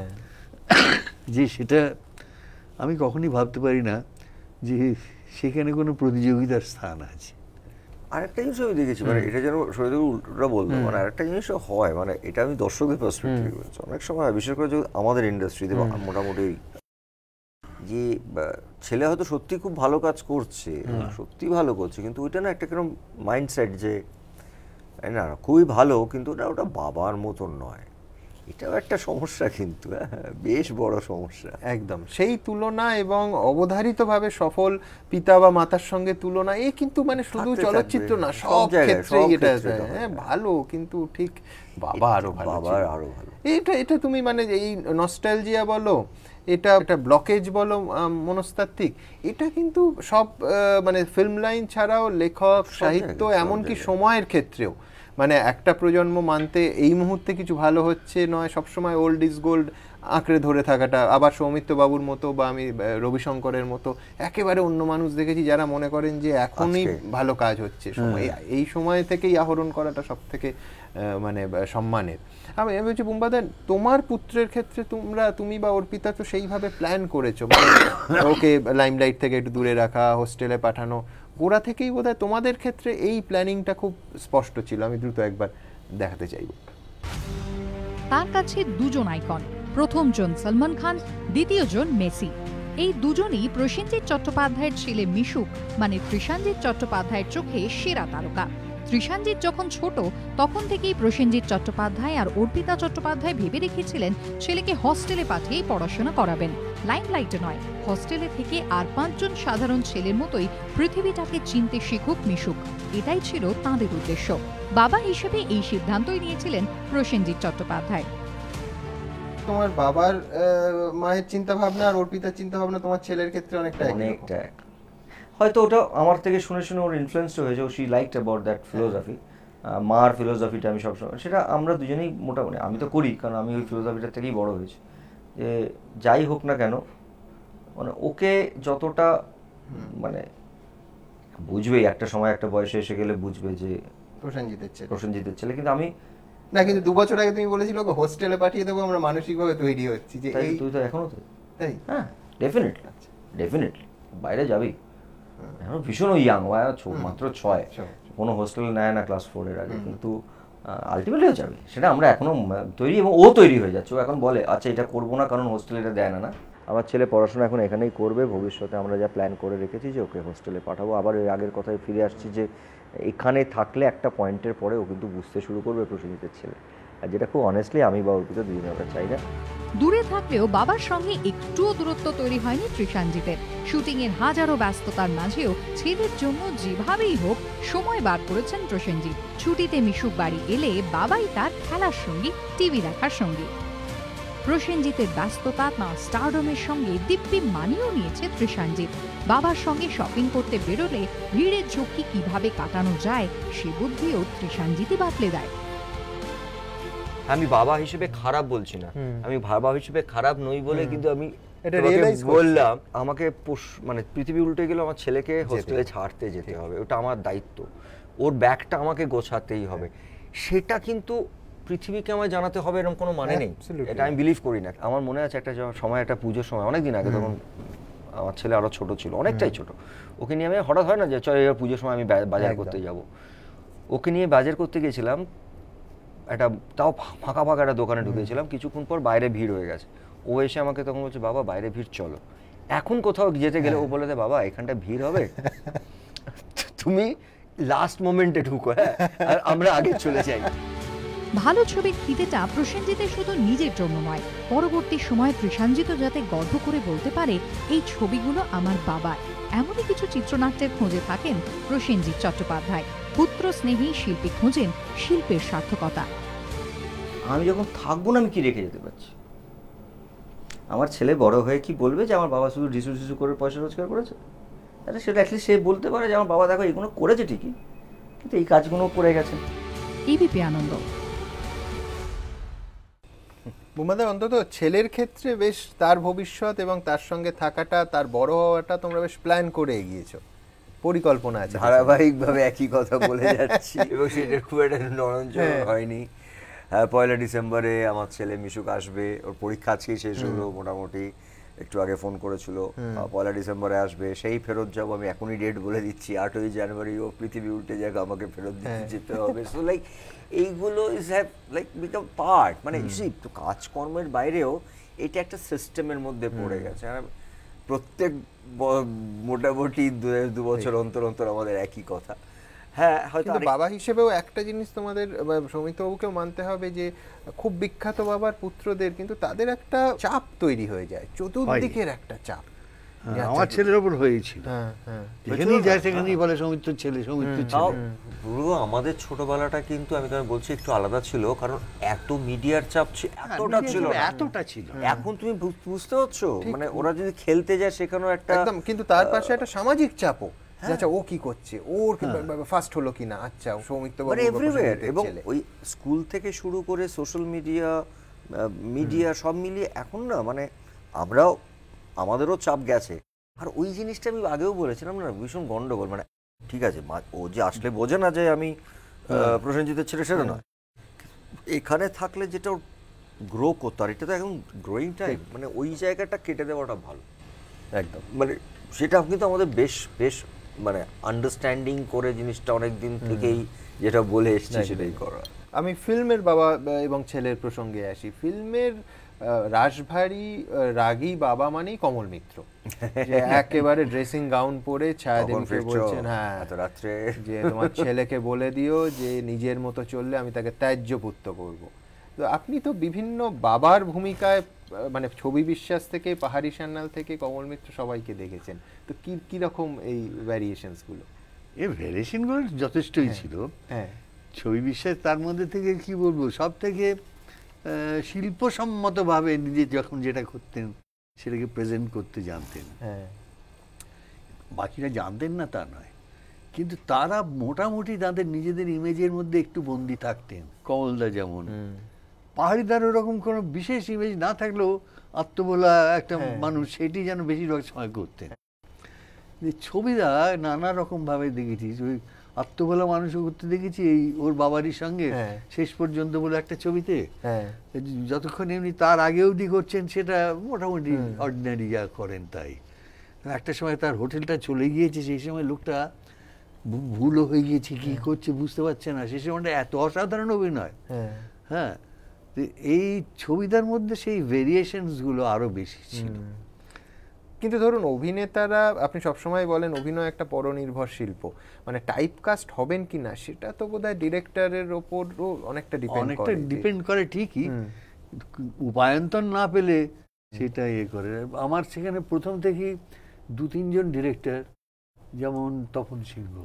যে সেটা আমি কখনই ভাবতে পারি না যে সেখানে কোনো প্রতিযোগিতার স্থান আছে। আরেকটা জিনিস আমি দেখেছি, মানে এটা যেন শহীদ উল্টোটা বলতো, মানে আরেকটা জিনিসও হয়, মানে এটা আমি দর্শকের পার্সপেক্টিভ বলছি, অনেক সময় বিশেষ করে আমাদের ইন্ডাস্ট্রিতে মোটামুটি যে ছেলে হয়তো সত্যি খুব ভালো কাজ করছে, সত্যি ভালো করছে, কিন্তু ওইটা না একটা কিরকম মাইন্ডসেট যে না খুবই ভালো, কিন্তু ওটা বাবার মতন নয়। এটাও একটা সমস্যা, কিন্তু বেশ বড় সমস্যা। একদম সেই তুলনা এবং অবধারিতভাবে সফল পিতা বা মাতার সঙ্গে তুলনা, এ কিন্তু মানে শুধু চলচ্চিত্র না, সব ক্ষেত্রেই এটা ভালো, কিন্তু ঠিক বাবা আরো ভালো, বাবার আরো ভালো। এটা তুমি মানে এই নস্টালজিয়া বলো, এটা একটা ব্লকেজ বলো মনস্তাত্ত্বিক, এটা কিন্তু সব মানে ফিল্ম লাইন ছাড়াও লেখক, সাহিত্য, এমনকি সময়ের ক্ষেত্রেও, মানে একটা প্রজন্ম মানতে এই মুহূর্তে কিছু ভালো হচ্ছে নয়, সবসময় ওল্ড ইজ গোল্ড আঁকড়ে ধরে থাকাটা। আবার সৌমিত্র বাবুর মতো বা আমি রবিশঙ্করের মতো একেবারে অন্য মানুষ দেখেছি যারা মনে করেন যে এখনই ভালো কাজ হচ্ছে, এই সময় থেকেই আহরণ করাটা সব থেকে মানে সম্মানের। আমি বলছি বুম্বাদা, তোমার পুত্রের ক্ষেত্রে তুমি বা অর্পিতা তো সেইভাবে প্ল্যান করেছো, ওকে লাইমলাইট থেকে একটু দূরে রাখা, হোস্টেলে পাঠানো, গোড়া থেকেই বোধহয় তোমাদের ক্ষেত্রে এই প্ল্যানিংটা খুব স্পষ্ট ছিল। আমি দ্রুত একবার দেখাতে চাইব। তার কাছে দুজন আইকন, প্রথম জন সলমান খান, দ্বিতীয় জন মেসি। এই দুজনই প্রসেনজিৎ চট্টোপাধ্যায়ের ছেলে মিশুক মানে তৃষাঞ্জিত চট্টোপাধ্যায়ের চোখে সেরা তারকা। তৃষাঞ্জিত যখন ছোট তখন থেকেই প্রসেনজিৎ চট্টোপাধ্যায় আর অর্পিতা চট্টোপাধ্যায় ভেবে রেখেছিলেন ছেলেকে হস্টেলে পাঠিয়েই পড়াশোনা করাবেন, লাইমলাইটে নয়। হস্টেলে থেকে আর 5 জন সাধারণ ছেলের মতোই পৃথিবীটাকে চিনতে শিখুক মিশুক, এটাই ছিল তাঁদের উদ্দেশ্য। বাবা হিসেবে এই সিদ্ধান্তই নিয়েছিলেন প্রসেনজিৎ চট্টোপাধ্যায়। তোমার বাবার মায়ের চিন্তা ভাবনা আর অর্পিতার চিন্তা ভাবনা তোমার ছেলের ক্ষেত্রে অনেকটা হয়তো ওটা আমার থেকে শুনে শুনে ওর ইনফ্লুয়েন্সড হয়েছে, ও she liked about that philosophy. মার ফিলোসফিটা আমি সবসময়, সেটা আমরা দুজনেই মোটামুটি, আমি তো করি কারণ আমি ওই ফিলোসফিটার থেকেই বড় হয়েছি, যে যাই হোক না কেন মানে ওকে যতটা মানে বুঝবে, একটা সময় একটা বয়সে এসে গেলে বুঝবে যে প্রসেনজিতের ছেলে, কিন্তু আমি না, কিন্তু 2 বছর আগে তুমি বলেছিলে ওকে হোস্টেলে পাঠিয়ে দেবো, আমরা মানসিকভাবে তৈরি হচ্ছি যে তুই তো এখনো তো তাই। হ্যাঁ ডেফিনেটলি বাইরে যাবি, এখন ভীষণ ইয়াং, মাত্র 6, কোনো হোস্টেলে নেয় না ক্লাস 4 এর আগে, কিন্তু আলটিমেটলি যাবে, সেটা আমরা এখনো তৈরি, এবং ও তৈরি হয়ে যাচ্ছে। ও এখন বলে আচ্ছা এটা করবো না কারণ হোস্টেলে এটা দেয় না। আমার ছেলে পড়াশোনা এখন এখানেই করবে, ভবিষ্যতে আমরা যা প্ল্যান করে রেখেছি যে ওকে হোস্টেলে পাঠাবো। আবার ওই আগের কথায় ফিরে আসছি যে এখানে থাকলে একটা পয়েন্টের পরে ও কিন্তু বুঝতে শুরু করবে প্রসেনজিতের ছেলে, আর যেটা খুব অনেস্টলি আমি বা অর্পিতা দুজনে ওটা চাই না। দূরে থাকলেও বাবার সঙ্গে একটুও দূরত্ব তৈরি হয়নি তৃষাঞ্জিতের। শুটিংয়ের হাজারো ব্যস্ততার মাঝেও ছেলের জন্য যেভাবেই হোক সময় বার করেছেন প্রসেনজিৎ। ছুটিতে মিশুক বাড়ি এলে বাবাই তার খেলার সঙ্গী, টিভি দেখার সঙ্গী। প্রসেনজিতের ব্যস্ততা তাঁর স্টারডমের সঙ্গে দিব্যি মানিয়েও নিয়েছে তৃষাঞ্জিত। বাবার সঙ্গে শপিং করতে বেরোলে ভিড়ের ঝক্কি কিভাবে কাটানো যায় সে বুদ্ধিও তৃষাঞ্জিতই বাতলে দেয়। আমি বাবা হিসেবে খারাপ বলছি না, আমি বাবা হিসেবে খারাপ নই বলে কিন্তু আমি বললাম আমাকে মানে পৃথিবী উল্টে গেলে আমার ছেলেকে হোস্টেলে ছাড়তে যেতে হবে, ওটা আমার দায়িত্ব। ওর ব্যাগটা আমাকে গোছাতেই হবে, সেটা কিন্তু পৃথিবীকে আমায় জানাতে হবে এরকম কোনো মানে নেই। এটা আমি বিলিভ করি না। আমার মনে আছে একটা সময়, একটা পুজোর সময় অনেকদিন আগে, তখন আমার ছেলে আরো ছোট ছিল, অনেকটাই ছোট, ওকে নিয়ে আমি হঠাৎ হয় না যে চল এবার পুজোর সময় আমি বাজার করতে যাব, ওকে নিয়ে বাজার করতে গেছিলাম, একটা তাও ফাঁকা ফাঁকা একটা দোকানে ঢুকেছিলাম, কিছুক্ষণ পর বাইরে ভিড় হয়ে গেছে, ও এসে আমাকে তখন বলছে বাবা বাইরে ভিড়, চলো। এখন কোথাও যেতে গেলে ও বলে দে বাবা এখানটা ভিড় হবে, তুমি লাস্ট মোমেন্টে ঢুকো, হ্যাঁ, আর আমরা আগে চলে যাই। ভালো ছবির খিদেটা প্রসেনজিতের শুধু নিজের জন্য নয়, পরবর্তী সময়ে প্রসেনজিৎও যাতে গর্ব করে বলতে পারে এই ছবিগুলো আমার বাবার, এমনই কিছু চিত্রনাট্যের খোঁজে থাকেন প্রসেনজিৎ চট্টোপাধ্যায়। পুত্র স্নেহী শিল্পী খোঁজেন শিল্পের সার্থকতা। আমি যখন থাকবো না আমি কি রেখে যেতে পারছি? আমার ছেলে বড় হয়ে কি বলবে যে আমার বাবা শুধু ঢিসু ঢিসু করে পয়সা রোজগার করেছে? তাহলে সেটা অ্যাটলিস্ট সে বলতে পারে যে আমার বাবা দেখো এইগুলো করেছে ঠিকই, কিন্তু এই কাজগুলো করে গেছে। এবিপি আনন্দ। বুমাদা, অন্তত ছেলের ক্ষেত্রে বেশ তার ভবিষ্যৎ এবং তার সঙ্গে থাকাটা, তার বড় হওয়াটা তোমরা বেশ প্ল্যান করে এগিয়েছো, পরিকল্পনা আছে। ধারাবাহিকভাবে একই কথা বলে যাচ্ছি এবং সেটা খুব একটা নরঞ্জন হয়নি। হ্যাঁ, 1 ডিসেম্বরে আমার ছেলে মিশুক আসবে, ওর পরীক্ষা আজকেই শেষ হলো মোটামুটি, একটু আগে ফোন করেছিল, 1 ডিসেম্বরে আসবে, সেই ফেরত যাবো। আমি এখনই ডেট বলে দিচ্ছি, 8ই জানুয়ারি ও পৃথিবী উল্টে যাক, আমাকে ফেরত দিতে যেতে হবে। সো লাইক এইগুলো is have like become part, মানে তো কাজকর্মের বাইরেও এটা একটা সিস্টেমের মধ্যে পড়ে গেছে। আর প্রত্যেক মোটামুটি 2 বছর অন্তর অন্তর আমাদের একই কথা। হ্যাঁ, হয়তো বাবা হিসেবেও একটা জিনিস তোমাদের, সৌমিত্রবাবুকেও মানতে হবে যে খুব বিখ্যাত বাবার পুত্রদের কিন্তু তাদের একটা চাপ তৈরি হয়ে যায়, চতুর্দিকের একটা চাপ। আমার ছেলের ওপর হয়েছিল, যেখানেই যায় সেখানেই বলে সৌমিত্র ছেলে, সৌমিত্র ছেলে। পুরো আমাদের ছোটবেলাটা কিন্তু আমি তোমায় বলছি একটু আলাদা ছিল, কারণ এত মিডিয়ার চাপ এতটা ছিল। এখন তুমি বুঝতে পারছো, মানে ওরা যদি খেলতে যায় সেখানেও একটা একদম, কিন্তু তার পাশে একটা সামাজিক চাপও, আচ্ছা ও কি করছে, ওর ফার্স্ট হলো কিনা, আচ্ছা সৌমিত্রবাবু মানে এভরিওয়্যার। এবং ওই স্কুল থেকে শুরু করে সোশ্যাল মিডিয়া সব মিলিয়ে এখন না, মানে আমাদেরও চাপ গেছে। আর ওই জিনিসটা আমি আগেও বলেছিলাম না, ভীষণ গন্ডগোল। মানে ঠিক আছে, ও যে আসলে বোঝে না যে আমি প্রসেনজিতের ছেলে, সেটা নয়, এখানে থাকলে যেটা ওর গ্রো করতো, আর এটা তো এখন গ্রোয়িং টাইম, মানে ওই জায়গাটা কেটে দেওয়াটা ভালো একদম। মানে সেটা কিন্তু আমাদের বেশ বেশ মানে আন্ডারস্ট্যান্ডিং করে জিনিসটা অনেক দিন থেকেই যেটা বলে এসেছি সেটাই করা। আমি ফিল্মের বাবা এবং ছেলের প্রসঙ্গে আসি। ফিল্মের রাশভারী রাগী বাবা মানেই কমল মিত্র, যে একেবারে ড্রেসিং গাউন পরে ছায়াদেবীকে বলছেন, হ্যাঁ রাত্রে যে তোমার ছেলেকে বলে দিও যে নিজের মতো চললে আমি তাকে ত্যায্য পুত্র করবো। তো আপনি তো বিভিন্ন বাবার ভূমিকায়, মানে ছবি বিশ্বাস থেকে পাহাড়ি সান্যাল থেকে কমল মিত্র সবাইকে দেখেছেন, তো কি রকম এই ভ্যারিয়েশনস গুলো? এই ভ্যারিয়েশনগুলো যথেষ্টই ছিল। হ্যাঁ, ছবি বিশ্বাস তার মধ্যে থেকে কি বলবো, সব থেকে শিল্পসম্মতভাবে নিজে যখন যেটা করতেন সেটাকে প্রেজেন্ট করতে জানতেন। হ্যাঁ, বাকিরা জানতেন না তা নয়, কিন্তু তারা মোটামুটি তাদের নিজেদের ইমেজের মধ্যে একটু বন্দি থাকতেন। কমলদা যেমন, পাহাড়িদার ওরকম কোনো বিশেষ ইমেজ না থাকলেও আত্মবোলা একটা মানুষ, সেটি যেন বেশিরভাগ সময় করতেন। ছবিদা নানা রকম ভাবে দেখেছি, ওই আত্মবোলা মানুষও করতে দেখেছি এই ওর বাবারই সঙ্গে শেষ পর্যন্ত বলে একটা ছবিতে, যতক্ষণ এমনি তার আগে অবধি করছেন সেটা মোটামুটি অর্ডিনারি যা করেন তাই। একটা সময় তার হোটেলটা চলে গিয়েছে, সেই সময় লোকটা ভুলও হয়ে গিয়েছে, কি করছে বুঝতে পারছে না, সেই সময়টা এত অসাধারণ অভিনয়। হ্যাঁ, এই ছবিটার মধ্যে সেই ভেরিয়েশনস গুলো আরো বেশি ছিল। কিন্তু ধরুন অভিনেতারা, আপনি সবসময় বলেন অভিনয় একটা পরনির্ভর শিল্প, মানে টাইপকাস্ট হবেন কিনা সেটা তো বোধহয় ডিরেক্টরের ওপরও অনেকটা ডিপেন্ড করে ঠিকই, উপায়ন্তর না পেলে সেটা করে। আমার সেখানে প্রথম থেকেই 2-3 জন ডিরেক্টর, যেমন তপন সিংহ,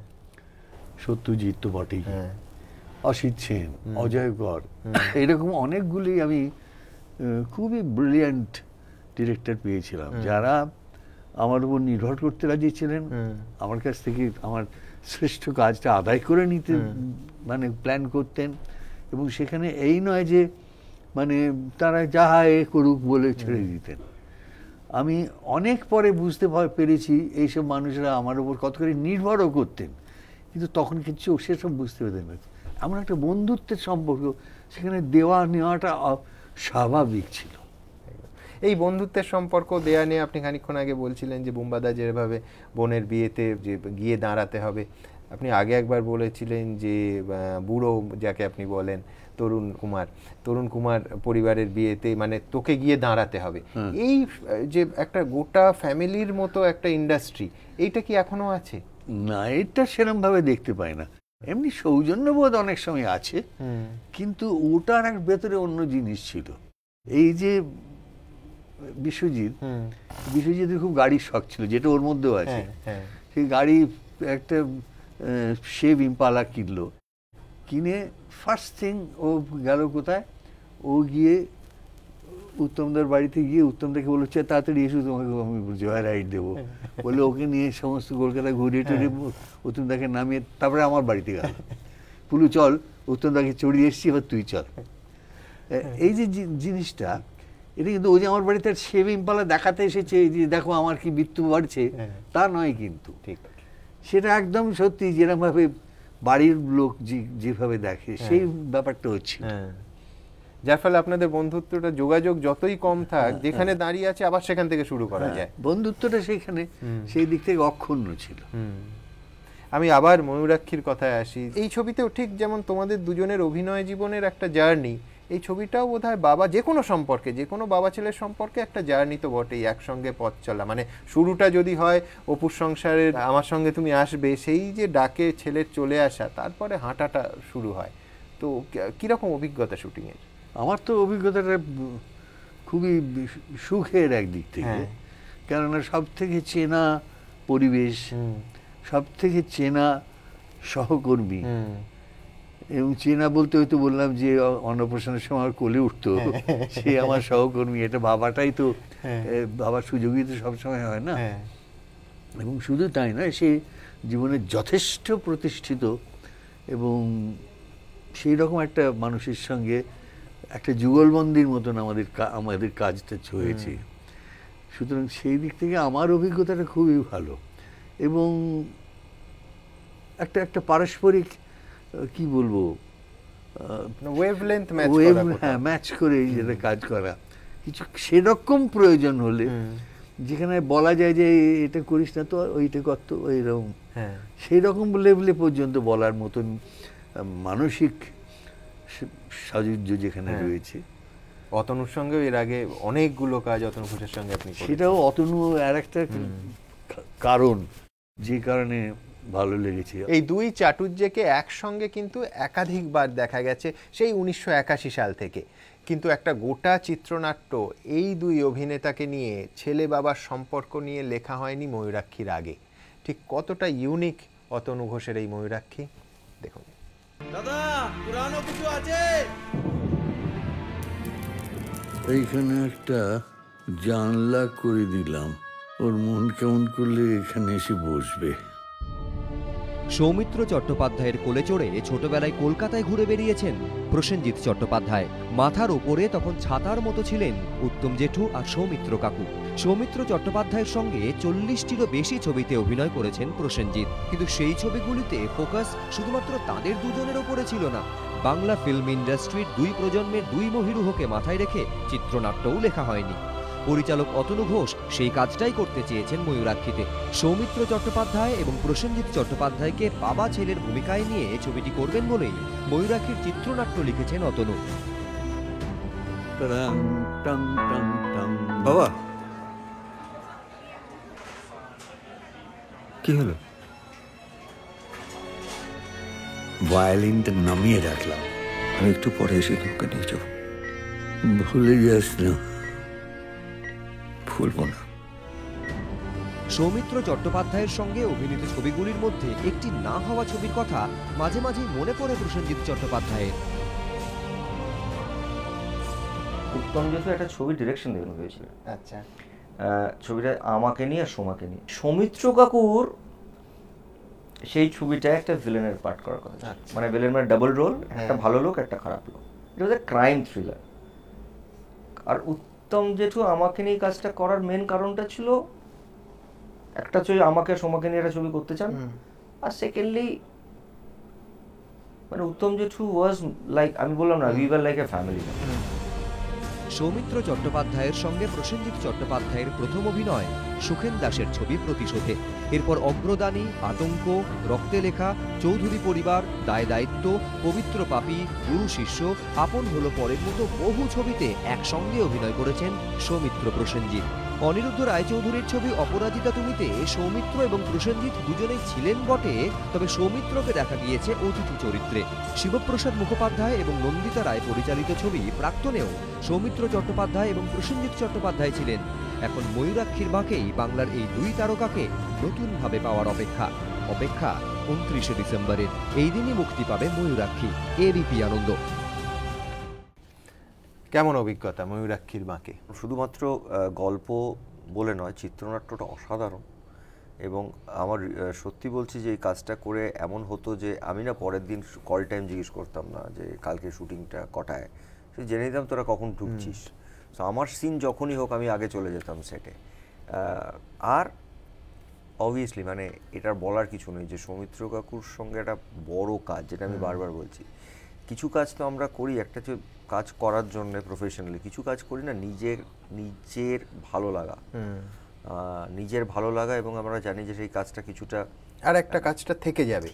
সত্যজিৎ তো বটেই, অসিত সেন, অজয় কর, এরকম অনেকগুলি আমি খুবই ব্রিলিয়ান্ট ডিরেক্টর পেয়েছিলাম, যারা আমার উপর নির্ভর করতে রাজি ছিলেন, আমার কাছ থেকে আমার শ্রেষ্ঠ কাজটা আদায় করে নিতে মানে প্ল্যান করতেন। এবং সেখানে এই নয় যে মানে তারা যাহা এ করুক বলে ছেড়ে দিতেন। আমি অনেক পরে বুঝতে পেরেছি এইসব মানুষরা আমার উপর কত করে নির্ভরও করতেন, কিন্তু তখন কিছু সেসব বুঝতে পেরেন না। এমন একটা বন্ধুত্বের সম্পর্ক, সেখানে দেওয়া নেওয়াটা স্বাভাবিক ছিল। এই বন্ধুত্বের সম্পর্ক দেয়া নিয়ে আপনি খানিকক্ষণ আগে বলছিলেন যে বুম্বাদা যেভাবে বোনের বিয়েতে যে গিয়ে দাঁড়াতে হবে, আপনি আগে একবার বলেছিলেন যে বুড়ো যাকে আপনি বলেন তরুণ কুমার পরিবারের বিয়েতে মানে তোকে গিয়ে দাঁড়াতে হবে, এই যে একটা গোটা ফ্যামিলির মতো একটা ইন্ডাস্ট্রি, এইটা কি এখনো আছে? না, এটা সেরকম ভাবে দেখতে পাই না। এমনি সৌজন্যবোধ অনেক সময় আছে, কিন্তু ওটার এক ভেতরে অন্য জিনিস ছিল। এই যে বিশ্বজিতের খুব গাড়ির শখ ছিল, যেটা ওর মধ্যেও আছে। সেই গাড়ি একটা শেভ ইম্পালা কিনলো, কিনে ফার্স্ট থিং ও গেল কোথায়, ও গিয়ে উত্তমদার বাড়িতে গিয়ে উত্তমদাকে বলেছে তাড়াতাড়ি এসে তোমাকে আমি জয় রাইড দেবো বলে ওকে নিয়ে সমস্ত কলকাতা ঘুরিয়ে টুরিয়ে উত্তমদাকে নামিয়ে তারপরে আমার বাড়িতে গেল, পুলু চল উত্তমদাকে চড়িয়ে এসছি, এবার তুই চল। এই যে জিনিসটা, এটা কিন্তু ও যে আমার বাড়িতে শেভ ইম্পালা দেখাতে এসেছে যে দেখো আমার কি মৃত্যু বাড়ছে, তা নয় কিন্তু। ঠিক, সেটা একদম সত্যি যেরকম ভাবে বাড়ির লোক যেভাবে দেখে সেই ব্যাপারটা হচ্ছে, যার ফলে আপনাদের বন্ধুত্বটা যোগাযোগ যতই কম থাক, যেখানে দাঁড়িয়ে আছে আবার সেখান থেকে শুরু করা যায়। বন্ধুত্বটা সেখানে সেই দিক থেকে অক্ষুণ্ণ ছিল। আমি আবার ময়ূরাক্ষীর কথায় আসি। এই ছবিতেও ঠিক যেমন তোমাদের দুজনের অভিনয় জীবনের একটা জার্নি, এই ছবিটাও বোধহয় বাবা যে কোনো সম্পর্কে, যে কোনো বাবা ছেলের সম্পর্কে একটা জার্নি তো বটেই, একসঙ্গে পথ চলা। মানে শুরুটা যদি হয় অপুর সংসারের আমার সঙ্গে তুমি আসবে, সেই যে ডাকে ছেলের চলে আসা, তারপরে হাঁটাটা শুরু হয়। তো কিরকম অভিজ্ঞতা শুটিংয়ের? আমার তো অভিজ্ঞতাটা খুবই সুখের একদিক থেকে, কেননা সব থেকে চেনা পরিবেশ, সব থেকে চেনা সহকর্মী, এবং চেনা বলতে হয়তো বললাম যে অন্নপ্রাশনের সময় কোলে উঠতো সে আমার সহকর্মী, এটা বাবাটাই তো, বাবার সুযোগই তো সবসময় হয় না। এবং শুধু তাই নয়, সে জীবনে যথেষ্ট প্রতিষ্ঠিত এবং সেই রকম একটা মানুষের সঙ্গে একটা যুগলবন্দির মতন আমাদের কাজটা হয়েছে। সুতরাং সেই দিক থেকে আমার অভিজ্ঞতাটা খুবই ভালো, এবং একটা পারস্পরিক কি বলবো ওয়েভলেন্থ ম্যাচ করে যেটা কাজ করা, কিছু সেরকম প্রয়োজন হলে যেখানে বলা যায় যে এটা করিস না তো ওইটা করত ওইরকম, সেই রকম লেভেলে পর্যন্ত বলার মতন মানসিক সাযুজ্য যেখানে রয়েছে। অতনুর সঙ্গে এর আগে অনেকগুলো কাজ অতনু ঘোষের সঙ্গে আপনি করেছেন। সেটাও অতনু আর একটা কারণ, যে কারণে ভালো লেগেছে। এই দুই চাটুর্যেকে একসঙ্গে কিন্তু একাধিকবার দেখা গেছে সেই 1981 সাল থেকে, কিন্তু একটা গোটা চিত্রনাট্য এই দুই অভিনেতাকে নিয়ে, ছেলে বাবার সম্পর্ক নিয়ে লেখা হয়নি ময়ূরাক্ষীর আগে। ঠিক কতটা ইউনিক অতনু ঘোষের এই ময়ূরাক্ষী, দেখুন। দাদা পুরানো কিছু আছে? এইখানে একটা জানলা করে দিলাম, ওর মন কেমন করলে এখানে এসে বসবে। সৌমিত্র চট্টোপাধ্যায়ের কোলে চড়ে ছোটবেলায় কলকাতায় ঘুরে বেরিয়েছেন প্রসেনজিৎ চট্টোপাধ্যায়। মাথার ওপরে তখন ছাতার মতো ছিলেন উত্তম জেঠু আর সৌমিত্র কাকু। সৌমিত্র চট্টোপাধ্যায়ের সঙ্গে 40টিরও বেশি ছবিতে অভিনয় করেছেন প্রসেনজিৎ, কিন্তু সেই ছবিগুলিতে ফোকাস শুধুমাত্র তাদের দুজনের ওপরে ছিল না। বাংলা ফিল্ম ইন্ডাস্ট্রির দুই প্রজন্মের দুই মহিরুহকে মাথায় রেখে চিত্রনাট্যও লেখা হয়নি। পরিচালক অতনু ঘোষ সেই কাজটাই করতে চেয়েছেন ময়ূরাক্ষীতে। সৌমিত্র চট্টোপাধ্যায় এবং প্রসেনজিৎ চট্টোপাধ্যায়কে বাবা ছেলের ভূমিকায় নিয়ে ছবিটি করবেন বলেই ময়ূরাক্ষীর চিত্রনাট্য লিখেছেন অতনু। বাবা কি হলো? ভায়োলিনটা নামিয়ে রাখলাম, আমি একটু পরে এসে তোকে নিয়ে যাবো। ভুলে যাস না। ভুলবো না। সৌমিত্র চট্টোপাধ্যায়ের সঙ্গে অভিনীত ছবিগুলির মধ্যে একটি না হওয়া ছবির কথা মাঝে মাঝেই মনে পড়ে প্রসেনজিৎ চট্টোপাধ্যায়ের। উত্তম জেঠু একটা ছবি ডিরেকশন দেবেন হয়েছিল। আচ্ছা, ছবিটা আমাকে নিয়ে আর সোমাকে নিয়ে। সৌমিত্র কাকুর সেই ছবিটা একটা ভিলেনের পার্ট করার কথা, মানে ভিলেন মানে ডাবল রোল, একটা ভালো লোক একটা খারাপ লোক। এটা হচ্ছে ক্রাইম থ্রিলার। আর উত্তম জেঠু আমাকে নিয়ে কাজটা করার মেন কারণটা ছিল, একটা ছবি আমাকে সোমাকে নিয়ে একটা ছবি করতে চান, আর সেকেন্ডলি মানে উত্তম জেঠু ওয়াজ লাইক, আমি বললাম না, we were like a family. Soumitra চট্টোপাধ্যায়ের সঙ্গে প্রসেনজিৎ চট্টোপাধ্যায়ের প্রথম অভিনয় সুখেন দাসের ছবি প্রতিশোধে। এরপর অগ্রদানী, আতঙ্ক, রক্তে লেখা, চৌধুরী পরিবার, দায় দায়িত্ব, পবিত্র পাপী, গুরু শিষ্য, আপন হলো পরের মতো বহু ছবিতে একসঙ্গে অভিনয় করেছেন সৌমিত্র প্রসেনজিৎ। অনিরুদ্ধ রায়চৌধুরীর ছবি অপরাজিতা তুমিতে সৌমিত্র এবং প্রসেনজিৎ দুজনেই ছিলেন বটে, তবে সৌমিত্রকে দেখা গিয়েছে অতিথি চরিত্রে। শিবপ্রসাদ মুখোপাধ্যায় এবং নন্দিতা রায় পরিচালিত ছবি প্রাক্তনেও সৌমিত্র চট্টোপাধ্যায় এবং প্রসেনজিৎ চট্টোপাধ্যায় ছিলেন। এখন ময়ূরাক্ষীর বাঁকেই বাংলার এই দুই তারকাকে নতুনভাবে পাওয়ার অপেক্ষা। 29শে ডিসেম্বরের এই দিনই মুক্তি পাবে ময়ূরাক্ষী। এবিপি আনন্দ। কেমন অভিজ্ঞতা ময়ূরাক্ষীর বাঁকে? শুধুমাত্র গল্প বলে নয়, চিত্রনাট্যটা অসাধারণ। এবং আমার সত্যি বলছি যে এই কাজটা করে এমন হতো যে আমি না পরের দিন কল টাইম জিজ্ঞেস করতাম না যে কালকে শুটিংটা কটায়, সে জেনে নিতাম তোরা কখন ঢুকছিস। তো আমার সিন যখনই হোক আমি আগে চলে যেতাম সেটে। আর অবভিয়াসলি মানে এটার বলার কিছু নেই যে সৌমিত্র কাকুর সঙ্গে একটা বড় কাজ, যেটা আমি বারবার বলছি, কিছু কাজ তো আমরা করি একটা যে কাজ করার জন্য প্রফেশনালি, কিছু কাজ করি না নিজের ভালো লাগা, নিজের ভালো লাগা, এবং আমরা জানি যে সেই কাজটা কিছুটা আর একটা কাজটা থেকে যাবে,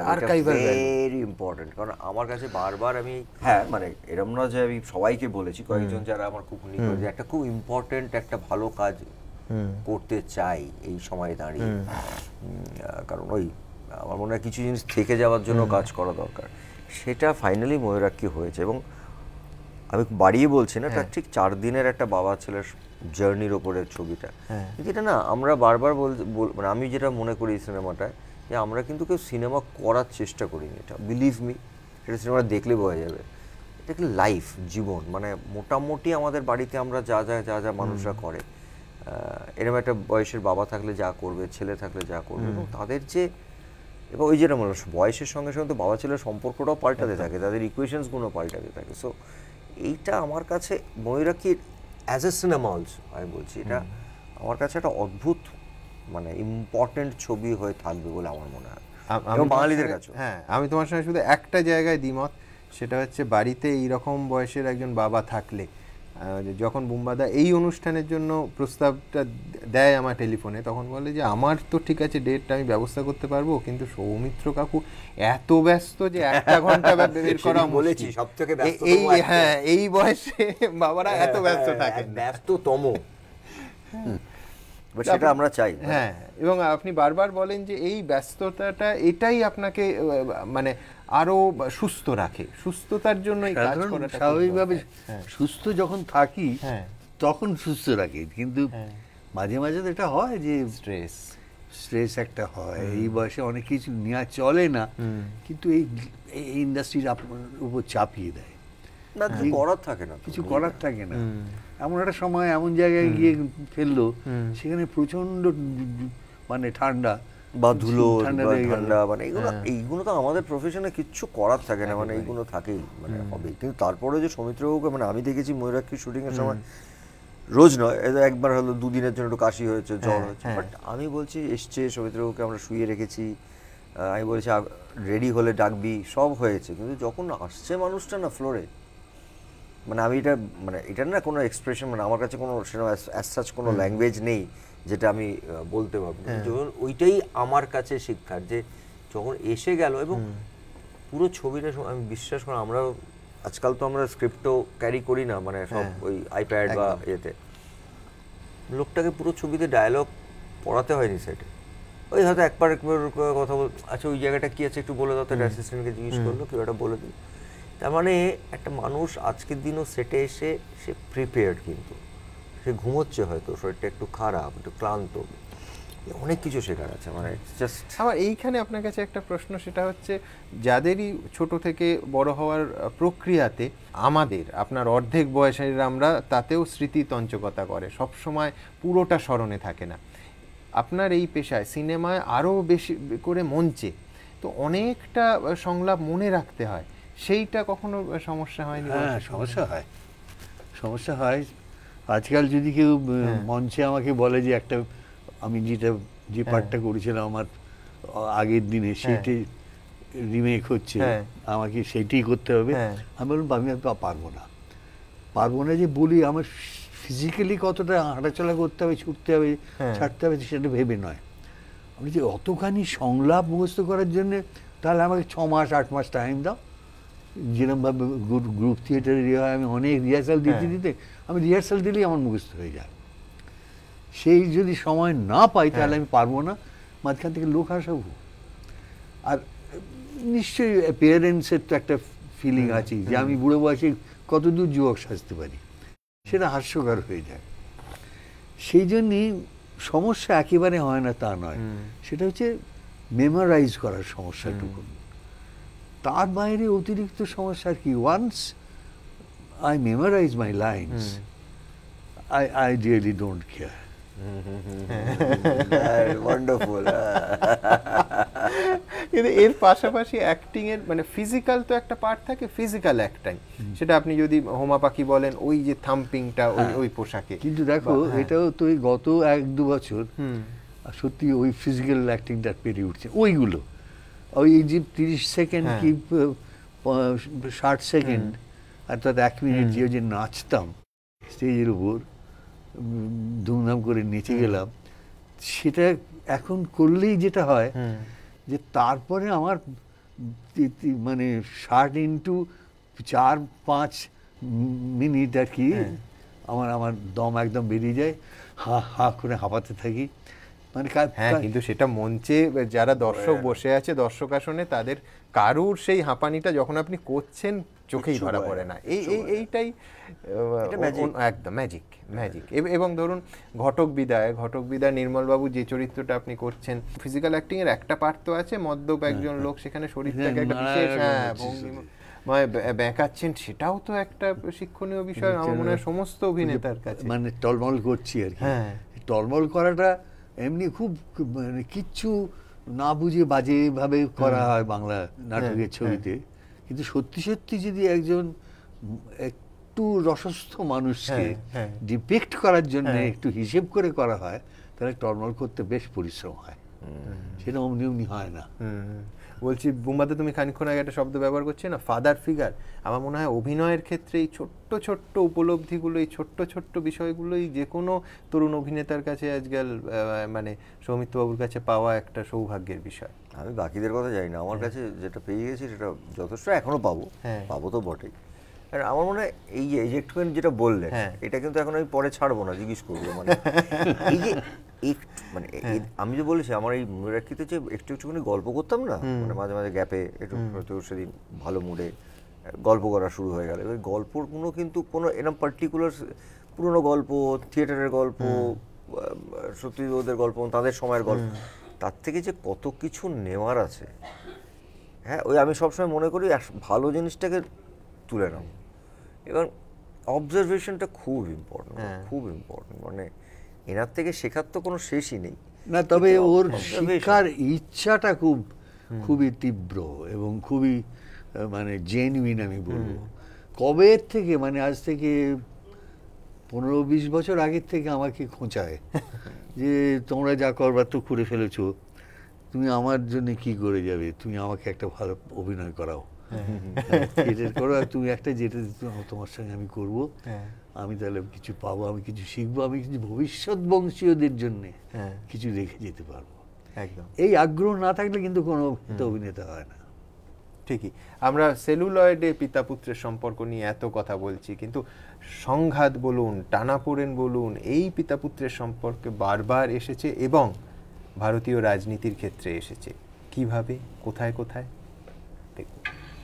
ভেরি ইম্পর্টেন্ট। কারণ আমার কাছে বারবার আমি মানে এরম না যে আমি সবাইকে বলেছি, কয়েকজন যারা আমার খুব নিকট, যে একটা খুব ইম্পর্টেন্ট একটা ভালো কাজ করতে চাই এই সময় দাঁড়িয়ে। কারণ ওই আমার মনে হয় কিছু জিনিস থেকে যাওয়ার জন্য কাজ করা দরকার। সেটা ফাইনালি ময়ূরাক্ষী হয়েছে। এবং আমি বাড়িয়ে বলছি না, এটা ঠিক 4 দিনের একটা বাবা ছেলের জার্নির ওপরের ছবিটা। যেটা না আমরা বারবার মানে আমি যেটা মনে করি এই সিনেমাটায়, যে আমরা কিন্তু কেউ সিনেমা করার চেষ্টা করিনি। এটা বিলিভ মি, এটা সিনেমা দেখলে বোঝা যাবে। এটা কি লাইফ, জীবন, মানে মোটামুটি আমাদের বাড়িতে আমরা যা যা মানুষরা করে, এরকম একটা বয়সের বাবা থাকলে যা করবে, ছেলে থাকলে যা করবে, এবং তাদের যে, এবং ওই যেটা মানুষ বয়সের সঙ্গে সঙ্গে তো বাবা ছেলের সম্পর্কটাও পাল্টাতে থাকে, তাদের ইকুয়েশনসগুলো পাল্টাতে থাকে। সো এইটা আমার কাছে ময়ূরাক্ষীর অ্যাজ এ সিনেমা অলসো আমি বলছি, এটা আমার কাছে একটা অদ্ভুত মানে ইম্পর্টেন্ট ছবি হয়ে থাকবে বলে আমার মনে হয়, এবং বাঙালিদের কাছে। হ্যাঁ, আমি তোমার সঙ্গে শুধু একটা জায়গায় দ্বিমত, সেটা হচ্ছে বাড়িতে এইরকম বয়সের একজন বাবা থাকলে, যখন বুম্বাদা এই অনুষ্ঠানের জন্য প্রস্তাবটা দেয় আমার টেলিফোনে, তখন বলে যে আমার তো ঠিক আছে ডেটটা আমি ব্যবস্থা করতে পারবো, কিন্তু সৌমিত্র কাকু এত ব্যস্ত যে 1 ঘন্টা বের করা বলেছি সবথেকে ব্যস্ত। এই বয়সে বাবারা এত ব্যস্ত থাকে, ব্যস্ততম, সেটা আমরা চাই। হ্যাঁ, এবং আপনি বারবার বলেন যে এই ব্যস্ততাটা এটাই আপনাকে মানে আরো সুস্থ রাখে, সুস্থতার জন্য এই কাজ করাটা স্বাভাবিকভাবে সুস্থ যখন থাকি তখন সুস্থ রাখে। কিন্তু মাঝে মাঝে তো এটা হয় যে স্ট্রেস একটা হয়, এই বয়সে অনেক কিছু নেওয়া চলে না, কিন্তু এই ইন্ডাস্ট্রির উপর চাপিয়ে দেয়, করার থাকে না, কিছু করার থাকে না। এমন একটা সময় এমন জায়গায় গিয়ে ফেললো, সেখানে প্রচন্ড মানে ঠান্ডা বা ধুলো ঠান্ডা, মানে এইগুলো তো আমাদের প্রফেশনে কিচ্ছু করার থাকে না, মানে এইগুলো থাকেই, মানে হবে। কিন্তু তারপরে যে সৌমিত্রবাবুকে, মানে আমি দেখেছি ময়ূরাক্ষীর শুটিং এর সময়, রোজ নয়, একবার হলো 2 দিনের জন্য একটু কাশি হয়েছে, জ্বর হয়েছে, বাট আমি বলছি এসছে সৌমিত্রবাবুকে আমরা শুয়ে রেখেছি, আমি বলছি রেডি হলে ডাকবি, সব হয়েছে, কিন্তু যখন আসছে মানুষটা না ফ্লোরে, মানে আমি এটা মানে এটার না কোনো এক্সপ্রেশন, মানে আমার কাছে কোনো সেরকম অ্যাজ সাচ কোনো ল্যাঙ্গুয়েজ নেই যেটা আমি বলতে পারবো। যখন ওইটাই আমার কাছে শিক্ষার, যে যখন এসে গেল এবং পুরো ছবিটা, আমি বিশ্বাস করি, আমরা আজকাল তো আমরা স্ক্রিপ্টও ক্যারি করি না, মানে সব ওই আইপ্যাড বা এতে, লোকটাকে পুরো ছবিতে ডায়ালগ পড়াতে হয়নি সেটে, ওই হয়তো একবার কথা বল, আচ্ছা ওই জায়গাটা কি আছে একটু বলে দাও, তার অ্যাসিস্ট্যান্টকে জিজ্ঞেস করলো, কেউ একটা বলে দিল। তার মানে একটা মানুষ আজকের দিনও সেটে এসে সে প্রিপেয়ার্ড, কিন্তু সে ঘুমোচ্ছে, হয়তো শরীরটা একটু খারাপ, একটু ক্লান্ত, অনেক কিছু শেখার আছে। মানে জাস্ট আমার এইখানে আপনার কাছে একটা প্রশ্ন, সেটা হচ্ছে যাদেরই ছোট থেকে বড় হওয়ার প্রক্রিয়াতে, আমাদের আপনার অর্ধেক বয়সের আমরা, তাতেও স্মৃতি তঞ্চকতা করে, সব সময় পুরোটা স্মরণে থাকে না। আপনার এই পেশায়, সিনেমায় আরও বেশি করে মঞ্চে, তো অনেকটা সংলাপ মনে রাখতে হয়, সেইটা কখনো সমস্যা হয়নি? সমস্যা হয়। আজকাল যদি কেউ মঞ্চে আমাকে বলে যে একটা, আমি যে পার্টটা করেছিলাম আমার আগের দিনে, রিমেক হচ্ছে, আমাকে সেইটাই করতে হবে। আমি বললাম আমি পারবো না যে বলি, আমার ফিজিক্যালি কতটা হাঁটাচলা করতে হবে, ছুটতে হবে, ছাড়তে হবে, সেটা ভেবে নয়। আমি যে অতখানি সংলাপ মুখস্থ করার জন্য তাহলে আমাকে 6 মাস 8 মাস টাইম দাও। যেরকমভাবে গ্রুপ থিয়েটারে হয়, আমি অনেক রিহার্সাল দিতে আমি রিহার্সাল দিলেই আমার মুখস্থ হয়ে যায়। সেই যদি সময় না পাই তাহলে আমি পারবো না, মাঝখান থেকে লোক হাসাবো। আর নিশ্চয়ই প্যারেন্টসের তো একটা ফিলিং আছে যে আমি বুড়ো বয়সে কতদূর যুবক সাজতে পারি, সেটা হাস্যকর হয়ে যায়। সেই জন্যই সমস্যা একেবারে হয় না তা নয়, সেটা হচ্ছে মেমোরাইজ করার সমস্যাটুকু। তার বাইরে অতিরিক্ত সমস্যা কি, once I memorise my lines, I really don't care. Wonderful. কিন্তু এর পাশাপাশি অ্যাক্টিং এর মানে ফিজিক্যাল তো একটা পার্ট থাকে, ফিজিক্যাল অ্যাক্টিং, সেটা আপনি যদি হোমা পাখি বলেন, ওই যে থাম্পিংটা ওই পোশাকে। কিন্তু দেখো এটাও তো গত 1-2 বছর সত্যি ওই ফিজিক্যাল অ্যাক্টিংটা পেরিয়ে উঠছে। ওইগুলো ওই যে 30 সেকেন্ড কি 60 সেকেন্ড অর্থাৎ 1 মিনিট যে নাচতাম স্টেজের উপর, ধুমধাম করে নেচে গেলাম, সেটা এখন করলেই যেটা হয় যে তারপরে আমার মানে 60x4-5 মিনিট আর কি আমার দম একদম বেরিয়ে যায়, হা করে হাঁপাতে থাকি। মানে কিন্তু সেটা মঞ্চে যারা দর্শক বসে আছে দর্শক আসনে, তাদের কারুর সেই হাঁপানিটা যখন আপনি করছেন চোখেই ধরা পড়ে না। এইটাই একদম ম্যাজিক। এবং ধরুন ঘটক বিদায় নির্মলবাবু যে চরিত্রটা আপনি করছেন, ফিজিক্যাল অ্যাক্টিং এর একটা পার্ট তো আছে, মদ্যপ একজন লোক সেখানে শরীরটাকে একটা বিশেষ ব্যাঁকাচ্ছেন, সেটাও তো একটা শিক্ষণীয় বিষয় আমার মনে হয় সমস্ত অভিনেতার কাছে। মানে টলমল করছি আর কি, টলমল করাটা এমনি খুব মানে কিচ্ছু না বুঝে বাজে ভাবে করা হয় বাংলা নাটকের ছবিতে, কিন্তু সত্যি সত্যি যদি একজন একটু রসস্থ মানুষকে ডিপিক্ট করার জন্য একটু হিসেব করে করা হয়, তাহলে টলমল করতে বেশ পরিশ্রম হয়, সেটা অমনি হয় না। বলছি বুম্বাদা, তুমি খানিকক্ষণ আগে একটা শব্দ ব্যবহার করছো না, ফাদার ফিগার। আমার মনে হয় অভিনয়ের ক্ষেত্রে এই ছোট্ট ছোট্ট উপলব্ধিগুলো, এই ছোট্ট ছোট্ট বিষয়গুলোই যে কোনো তরুণ অভিনেতার কাছে আজকাল মানে সৌমিত্রবাবুর কাছে পাওয়া একটা সৌভাগ্যের বিষয়। আমি বাকিদের কথা জানি না, আমার কাছে যেটা পেয়ে গেছি সেটা যথেষ্ট, এখনো পাবো তো বটেই। আর আমার মনে হয় এই যে একটুখানি যেটা বললেন, এটা কিন্তু এখন আমি পরে ছাড়বো না, জিজ্ঞেস করবো। মানে এই যে মানে আমি যে বলেছি আমার এই মুরাকিতে যে একটুখানি গল্প করতাম না, মানে মাঝে মাঝে গ্যাপে একটু সেদিন ভালো মুডে গল্প করা শুরু হয়ে গেল। এবার গল্পগুলো কিন্তু কোনো এরকম পার্টিকুলার পুরোনো গল্প, থিয়েটারের গল্প, সত্যজিৎ গল্প, তাদের সময়ের গল্প, তার থেকে যে কত কিছু নেওয়ার আছে। হ্যাঁ, ওই আমি সবসময় মনে করি ভালো জিনিসটাকে তুলে নাও, এবং অবজারভেশনটা খুব ইম্পর্টেন্ট। মানে এনার থেকে শেখার তো কোনো শেষই নেই না, তবে ওর শেখার ইচ্ছাটা খুবই তীব্র এবং খুবই মানে জেনুইন। আমি বলবো কবে থেকে, মানে আজ থেকে 15-20 বছর আগের থেকে আমাকে খোঁচায় যে তোমরা যা করবার তো করে ফেলেছো, তুমি আমার জন্য কি করে যাবে, তুমি আমাকে একটা ভালো অভিনয় করাও, করো, তুমি একটা যেটা তোমার সঙ্গে আমি করবো, আমি তাহলে কিছু পাবো, আমি কিছু শিখবো, আমি কিছু ভবিষ্যৎ বংশীয়দের জন্য কিছু রেখে যেতে পারবো। একদম এই আগ্রহ না থাকলে কিন্তু কোনো অভিনেতা হয় না। ঠিকই, আমরা সেলুলয়েডে পিতা পুত্রের সম্পর্ক নিয়ে এত কথা বলছি, কিন্তু সংঘাত বলুন, টানাপোড়েন বলুন, এই পিতা পুত্রের সম্পর্কে বারবার এসেছে এবং ভারতীয় রাজনীতির ক্ষেত্রে এসেছে। কিভাবে, কোথায় কোথায় দেখুন।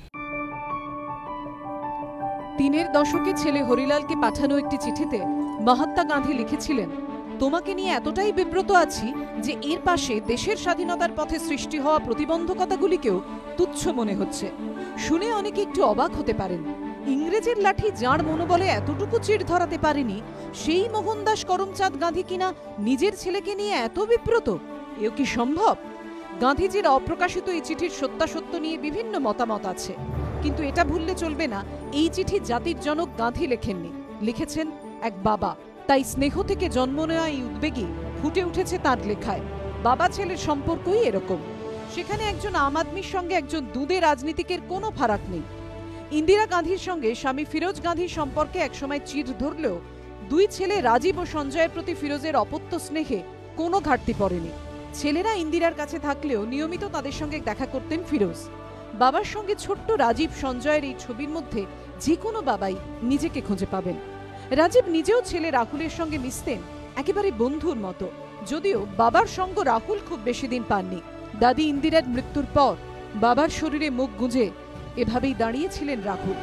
3-এর দশকে ছেলে হরিলালকে পাঠানো একটি চিঠিতে মহাত্মা গান্ধী লিখেছিলেন, তোমাকে নিয়ে এতটাই বিব্রত আছি যে এর পাশে দেশের স্বাধীনতার পথে সৃষ্টি হওয়া প্রতিবন্ধকতাগুলিকেও তুচ্ছ মনে হচ্ছে। শুনে অনেকে একটু অবাক হতে পারেন, ইংরেজের লাঠি যার মনোবলে এতটুকু চিড় ধরাতে পারেনি, সেই মোহনদাস করমচাঁদ গান্ধী কিনা নিজের ছেলেকে নিয়ে এত বিব্রত, এও কি সম্ভব? গান্ধীজির অপ্রকাশিত এই চিঠির সত্যাসত্য নিয়ে বিভিন্ন মতামত আছে, কিন্তু এটা ভুললে চলবে না, এই চিঠি জাতির জনক গান্ধী লেখেননি, লিখেছেন এক বাবা। তাই স্নেহ থেকে জন্ম নেওয়া এই উদ্বেগই ফুটে উঠেছে তার লেখায়। বাবা ছেলের সম্পর্কই এরকম। সেখানে একজন আম আদমির সঙ্গে একজন দুদে রাজনীতিকের কোনো ফারাক নেই। ইন্দিরা গান্ধীর সঙ্গে স্বামী ফিরোজ গান্ধীর সম্পর্কে একসময় চির ধরলেও দুই ছেলে রাজীব ও সঞ্জয়ের প্রতি ফিরোজের অপত্য স্নেহে কোনো ঘাটতি পড়েনি। ছেলেরা ইন্দিরার কাছে থাকলেও নিয়মিত তাদের সঙ্গে দেখা করতেন ফিরোজ। বাবার সঙ্গে ছোট্ট রাজীব সঞ্জয়ের এই ছবির মধ্যে যে কোনো বাবাই নিজেকে খুঁজে পাবেন। রাজীব নিজেও ছেলে রাহুলের সঙ্গে মিশতেন একেবারে বন্ধুর মতো, যদিও বাবার সঙ্গ রাহুল খুব বেশি দিন পাননি। দাদি ইন্দিরার মৃত্যুর পর বাবার শরীরে মুখ গুঁজে এভাবেই দাঁড়িয়েছিলেন রাহুল।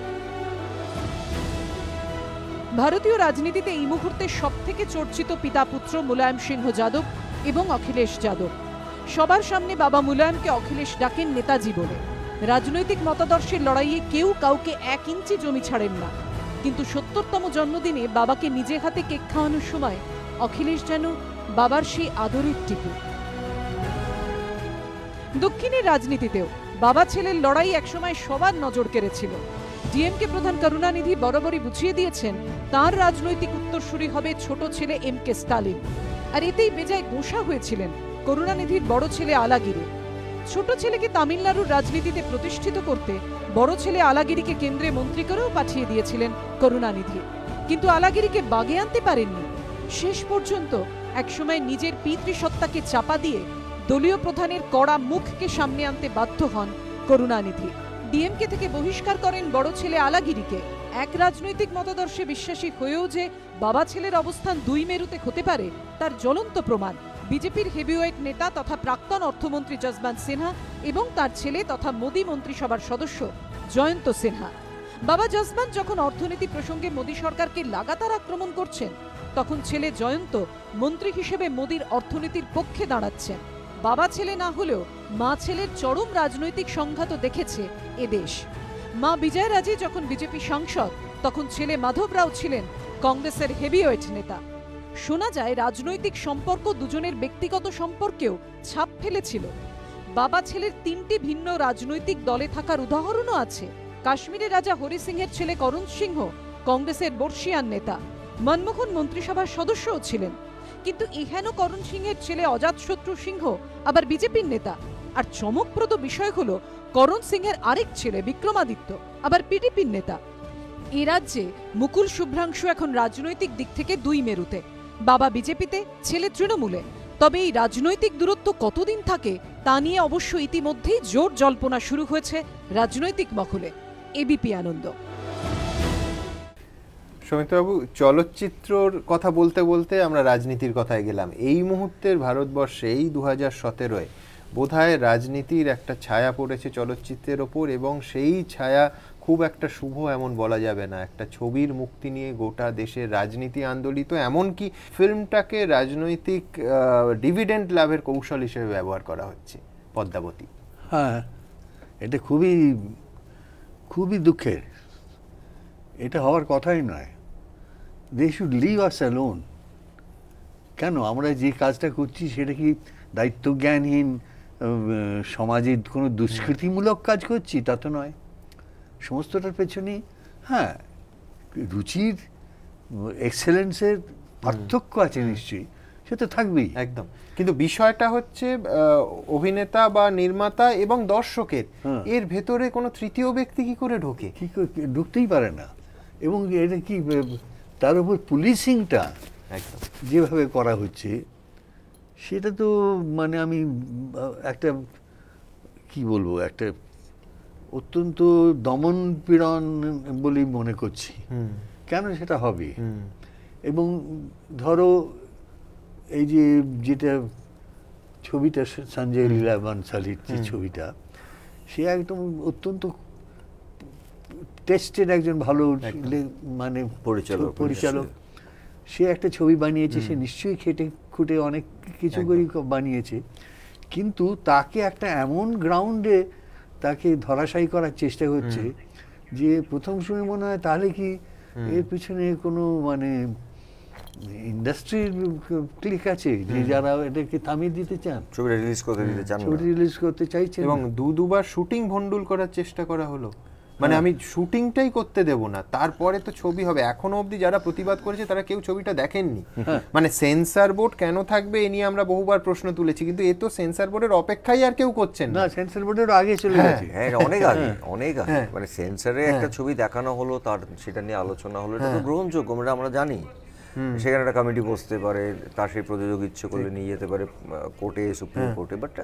ভারতীয় রাজনীতিতে এই মুহূর্তে সবথেকে চর্চিত পিতা পুত্র মুলায়ম সিংহ যাদব এবং অখিলেশ যাদব। সবার সামনে বাবা মুলায়মকে অখিলেশ ডাকেন নেতাজি বলে। রাজনৈতিক মতাদর্শের লড়াইয়ে কেউ কাউকে 1 ইঞ্চি জমি ছাড়েন না, কিন্তু 70তম জন্মদিনে বাবাকে নিজের হাতে কেক খাওয়ানোর সময় অখিলেশ যেন বাবার সেই আদরের টিপু। দক্ষিণের রাজনীতিতেও বাবা ছেলের লড়াই একসময় সবার নজর কেড়েছিল। ডিএমকে প্রধান করুণানিধি বরাবরই বুঝিয়ে দিয়েছেন তার রাজনৈতিক উত্তরসূরি হবে ছোট ছেলে এম.কে. স্টালিন, আর এতেই বেজায় গোঁসা হয়েছিলেন করুণানিধির বড় ছেলে আলাগিরি। ছোট ছেলেকে তামিলনাড়ুর রাজনীতিতে প্রতিষ্ঠিত করতে বড় ছেলে আলাগিরিকে কেন্দ্রে মন্ত্রী করেও পাঠিয়ে দিয়েছিলেন করুণানিধি, কিন্তু আলাগিরিকে বাগে আনতে পারেননি। শেষ পর্যন্ত একসময় নিজের পিতৃসত্তাকে চাপা দিয়ে দলীয় প্রধানের কড়া মুখকে সামনে আনতে বাধ্য হন করুণানিধি। ডিএমকে থেকে বহিষ্কার করেন বড় ছেলে আলাগিরিকে। এক রাজনৈতিক মতাদর্শে বিশ্বাসী হয়েও যে বাবা ছেলের অবস্থান দুই মেরুতে হতে পারে তার জ্বলন্ত প্রমাণ বিজেপির হেভিওয়েট নেতা তথা প্রাক্তন অর্থমন্ত্রী যশবন্ত সিনহা এবং তার ছেলে তথা মোদী মন্ত্রিসভার সদস্য জয়ন্ত সিনহা। বাবা যশবন্ত যখন অর্থনীতি প্রসঙ্গে মোদী সরকারকে লাগাতার আক্রমণ করছেন, তখন ছেলে জয়ন্ত মন্ত্রী হিসেবে মোদীর অর্থনীতির পক্ষে দাঁড়াচ্ছেন। বাবা ছেলে না হলেও মা ছেলের চরম রাজনৈতিক সংঘাত দেখেছে এদেশ। মা বিজয়া রাজে যখন বিজেপি সাংসদ, তখন ছেলে মাধব রাও ছিলেন কংগ্রেসের হেভিওয়েট নেতা। শোনা যায় রাজনৈতিক সম্পর্ক দুজনের ব্যক্তিগত সম্পর্কেও ছাপ ফেলেছিল। বাবা ছেলের 3টি ভিন্ন রাজনৈতিক দলে থাকার উদাহরণও আছে। কাশ্মীরের রাজা হরি সিংহের ছেলে করণ সিংহ কংগ্রেসের বর্ষিয়ান নেতা, মনমোহন মন্ত্রিসভার সদস্যও ছিলেন। কিন্তু এহেন করণ সিংহের ছেলে অজাতশত্রু সিংহ আবার বিজেপির নেতা। আর চমকপ্রদ বিষয় হলো করণ সিংহের আরেক ছেলে বিক্রমাদিত্য আবার পিডিপির নেতা। এ রাজ্যে মুকুল শুভ্রাংশু এখন রাজনৈতিক দিক থেকে দুই মেরুতে, বাবা বিজেপিতে, ছেলে তৃণমূলে। তবে এই রাজনৈতিক দূরত্ব কতদিন থাকে তা নিয়ে অবশ্য ইতিমধ্যেই জোর জল্পনা শুরু হয়েছে রাজনৈতিক মহলে। এবিপি আনন্দ। সৌমিত্রবাবু, চলচ্চিত্রর কথা বলতে বলতে আমরা রাজনীতির কথায় গেলাম। এই মুহূর্তের ভারতবর্ষে এই 2017-য় বোধহয় রাজনীতির একটা ছায়া পড়েছে চলচ্চিত্রের ওপর, এবং সেই ছায়া খুব একটা শুভ এমন বলা যাবে না। একটা ছবির মুক্তি নিয়ে গোটা দেশের রাজনীতি আন্দোলিত, এমনকি ফিল্মটাকে রাজনৈতিক ডিভিডেন্ড লাভের কৌশল হিসেবে ব্যবহার করা হচ্ছে। পদ্মাবতী। হ্যাঁ, এটা খুবই খুবই দুঃখের। এটা হওয়ার কথাই নয়। They should leave us alone. কেন আমরা যে কাজটা করছি সেটা কি দায়িত্বজ্ঞানহীন সমাজের কোনো দুষ্কৃতিমূলক কাজ করছি? তা তো নয়। সমস্তটার পেছনে হ্যাঁ রুচির এক্সেলেন্সের পার্থক্য আছে নিশ্চয়ই, সে তো থাকবেই একদম। কিন্তু বিষয়টা হচ্ছে অভিনেতা বা নির্মাতা এবং দর্শকের এর ভেতরে কোনো তৃতীয় ব্যক্তি কি করে ঢোকে? কি ঢুকতেই পারে না। এবং এটা কি তার উপর পুলিশিংটা একদম যেভাবে করা হচ্ছে সেটা তো মানে আমি একটা কি বলবো, একটা অত্যন্ত দমন পীড়ন বলেই মনে করছি। কেন সেটা হবে? এবং ধরো এই যে যেটা ছবিটা সঞ্জয় লীলা বানসালির যে ছবিটা, সে একদম অত্যন্ত টেস্টেড একজন ভালো মানে পরিচালক। সে একটা ছবি বানিয়েছে, সে নিশ্চয়ই খেটে খুঁটে অনেক কিছু করে বানিয়েছে, কিন্তু তাকে একটা এমন গ্রাউন্ডে তাকে ধরাশায়ী করার চেষ্টা করছে যে প্রথম শুনে মনে হয় তাহলে কি এর পিছনে কোনো মানে ইন্ডাস্ট্রির ক্লিক আছে যে যারা এটাকে থামিয়ে দিতে চান, ছবিটা রিলিজ করতে দিতে চান, ছবি রিলিজ করতে চাইছেন। এবং দুবার শুটিং ভন্ডুল করার চেষ্টা করা হলো। মানে আমি শুটিংটাই করতে দেব না, তারপরে তো ছবি হবে। এখনো অবধি যারা প্রতিবাদ করেছে তারা কেউ ছবিটা দেখেননি। মানে সেন্সর বোর্ড কেন থাকবে এ নিয়ে আমরা বহুবার প্রশ্ন তুলেছি, কিন্তু এ তো সেন্সর বোর্ডের অপেক্ষাই আর কেউ করছেন না। সেন্সর বোর্ডের আগে চলে গেছে, অনেক আগে, অনেক আগে। মানে সেন্সরে একটা ছবি দেখানো হলো, তার সেটা নিয়ে আলোচনা হলো, এটা তো গ্রহণযোগ্য, আমরা জানি। সেখানে একটা কমিটি বসতে পারে, তার সেই প্রযোজক ইচ্ছে করলে নিয়ে যেতে পারে কোর্টে, সুপ্রিম কোর্টে, বাট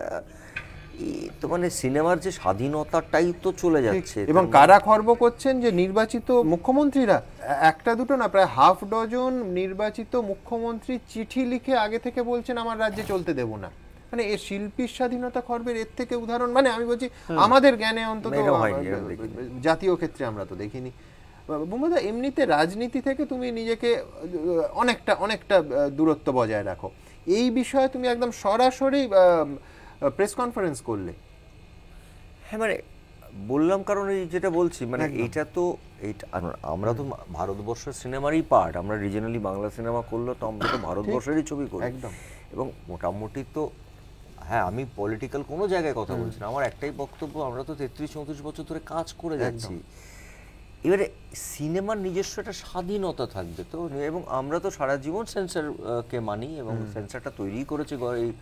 তো মানে সিনেমার যে স্বাধীনতাটাই তো চলে যাচ্ছে। এবং কারা খর্ব করছেন যে নির্বাচিত মুখ্যমন্ত্রীরা, একটা দুটো না, প্রায় হাফ ডজন নির্বাচিত মুখ্যমন্ত্রী চিঠি লিখে আগে থেকে বলছেন আমার রাজ্যে চলতে দেব না। মানে এর শিল্পীর স্বাধীনতা খর্বের এর থেকে উদাহরণ মানে আমি বলছি আমাদের জ্ঞানে অন্তত জাতীয় ক্ষেত্রে আমরা তো দেখিনি। বুমদা, এমনিতে রাজনীতি থেকে তুমি নিজেকে অনেকটা দূরত্ব বজায় রাখো, এই বিষয়ে তুমি একদম সরাসরি প্রেস কনফারেন্স করলে। হ্যাঁ মানে বললাম, কারণ এই যেটা বলছি মানে এটা তো আমরা তো ভারতবর্ষের সিনেমারই পার্ট, আমরা রিজিনালি বাংলা সিনেমা করলো তো আমরা তো ভারতবর্ষেরই ছবি করি একদম। এবং মোটামুটি তো হ্যাঁ, আমি পলিটিক্যাল কোনো জায়গায় কথা বলছি না, আমার একটাই বক্তব্য, আমরা তো 33-34 বছর ধরে কাজ করে যাচ্ছি। এবারে সিনেমার নিজস্ব একটা স্বাধীনতা থাকবে তো, এবং আমরা তো সারা জীবন সেন্সরকে মানি, এবং সেন্সরটা তৈরি করেছে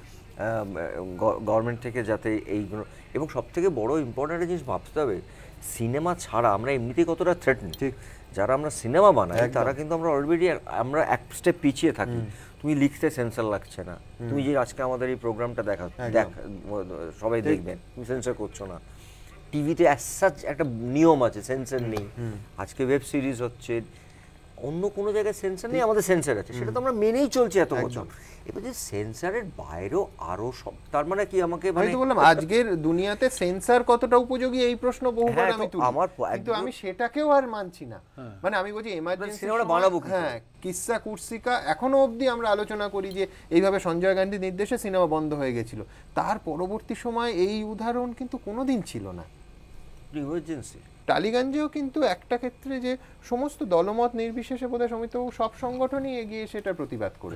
গভর্নমেন্ট থেকে, যাতে এইগুলো। এবং সব থেকে বড় ইম্পর্টেন্ট জিনিস ভাবতে হবে, সিনেমা ছাড়া আমরা এমনিতেই কতটা থ্রেটেন। ঠিক, যারা আমরা সিনেমা বানাই তারা কিন্তু আমরা অলরেডি আমরা এক স্টেপ পিছিয়ে থাকি। তুমি লিখতে সেন্সর লাগছে না, তুমি যে আজকে আমাদের এই প্রোগ্রামটা সবাই দেখবেন, তুমি সেন্সর করছো না। টিভিতে একটা নিয়ম আছে, সেন্সর নেই। আজকে ওয়েব সিরিজ হচ্ছে, অন্য কোনো জায়গায় সেন্সর নেই, আমাদের সেন্সর আছে, সেটা তো আমরা মেনেই চলছি এত বছর। এবার যে সেন্সরের বাইরেও আরো সব, তার মানে কি আমাকে মানে বললাম আজকের দুনিয়াতে সেন্সর কতটা উপযোগী এই প্রশ্ন বহুবার আমি তুলি, কিন্তু আমি সেটাকেও আর মানছি না। মানে আমি বলছি এমার্জেন্সি সিনেমাটা বানাবো, হ্যাঁ, কিসসা কুরসিকা এখনো অবধি আমরা আলোচনা করি যে এইভাবে সঞ্জয় গান্ধীর নির্দেশে সিনেমা বন্ধ হয়ে গেছিল, তার পরবর্তী সময় এই উদাহরণ কিন্তু কোনোদিন ছিল না। ইমার্জেন্সি টালিগঞ্জেও কিন্তু একটা ক্ষেত্রে যে সমস্ত দলমত নির্বিশেষে বোধহয় সমিতিবাবু সব সংগঠনই এগিয়ে সেটা প্রতিবাদ করে।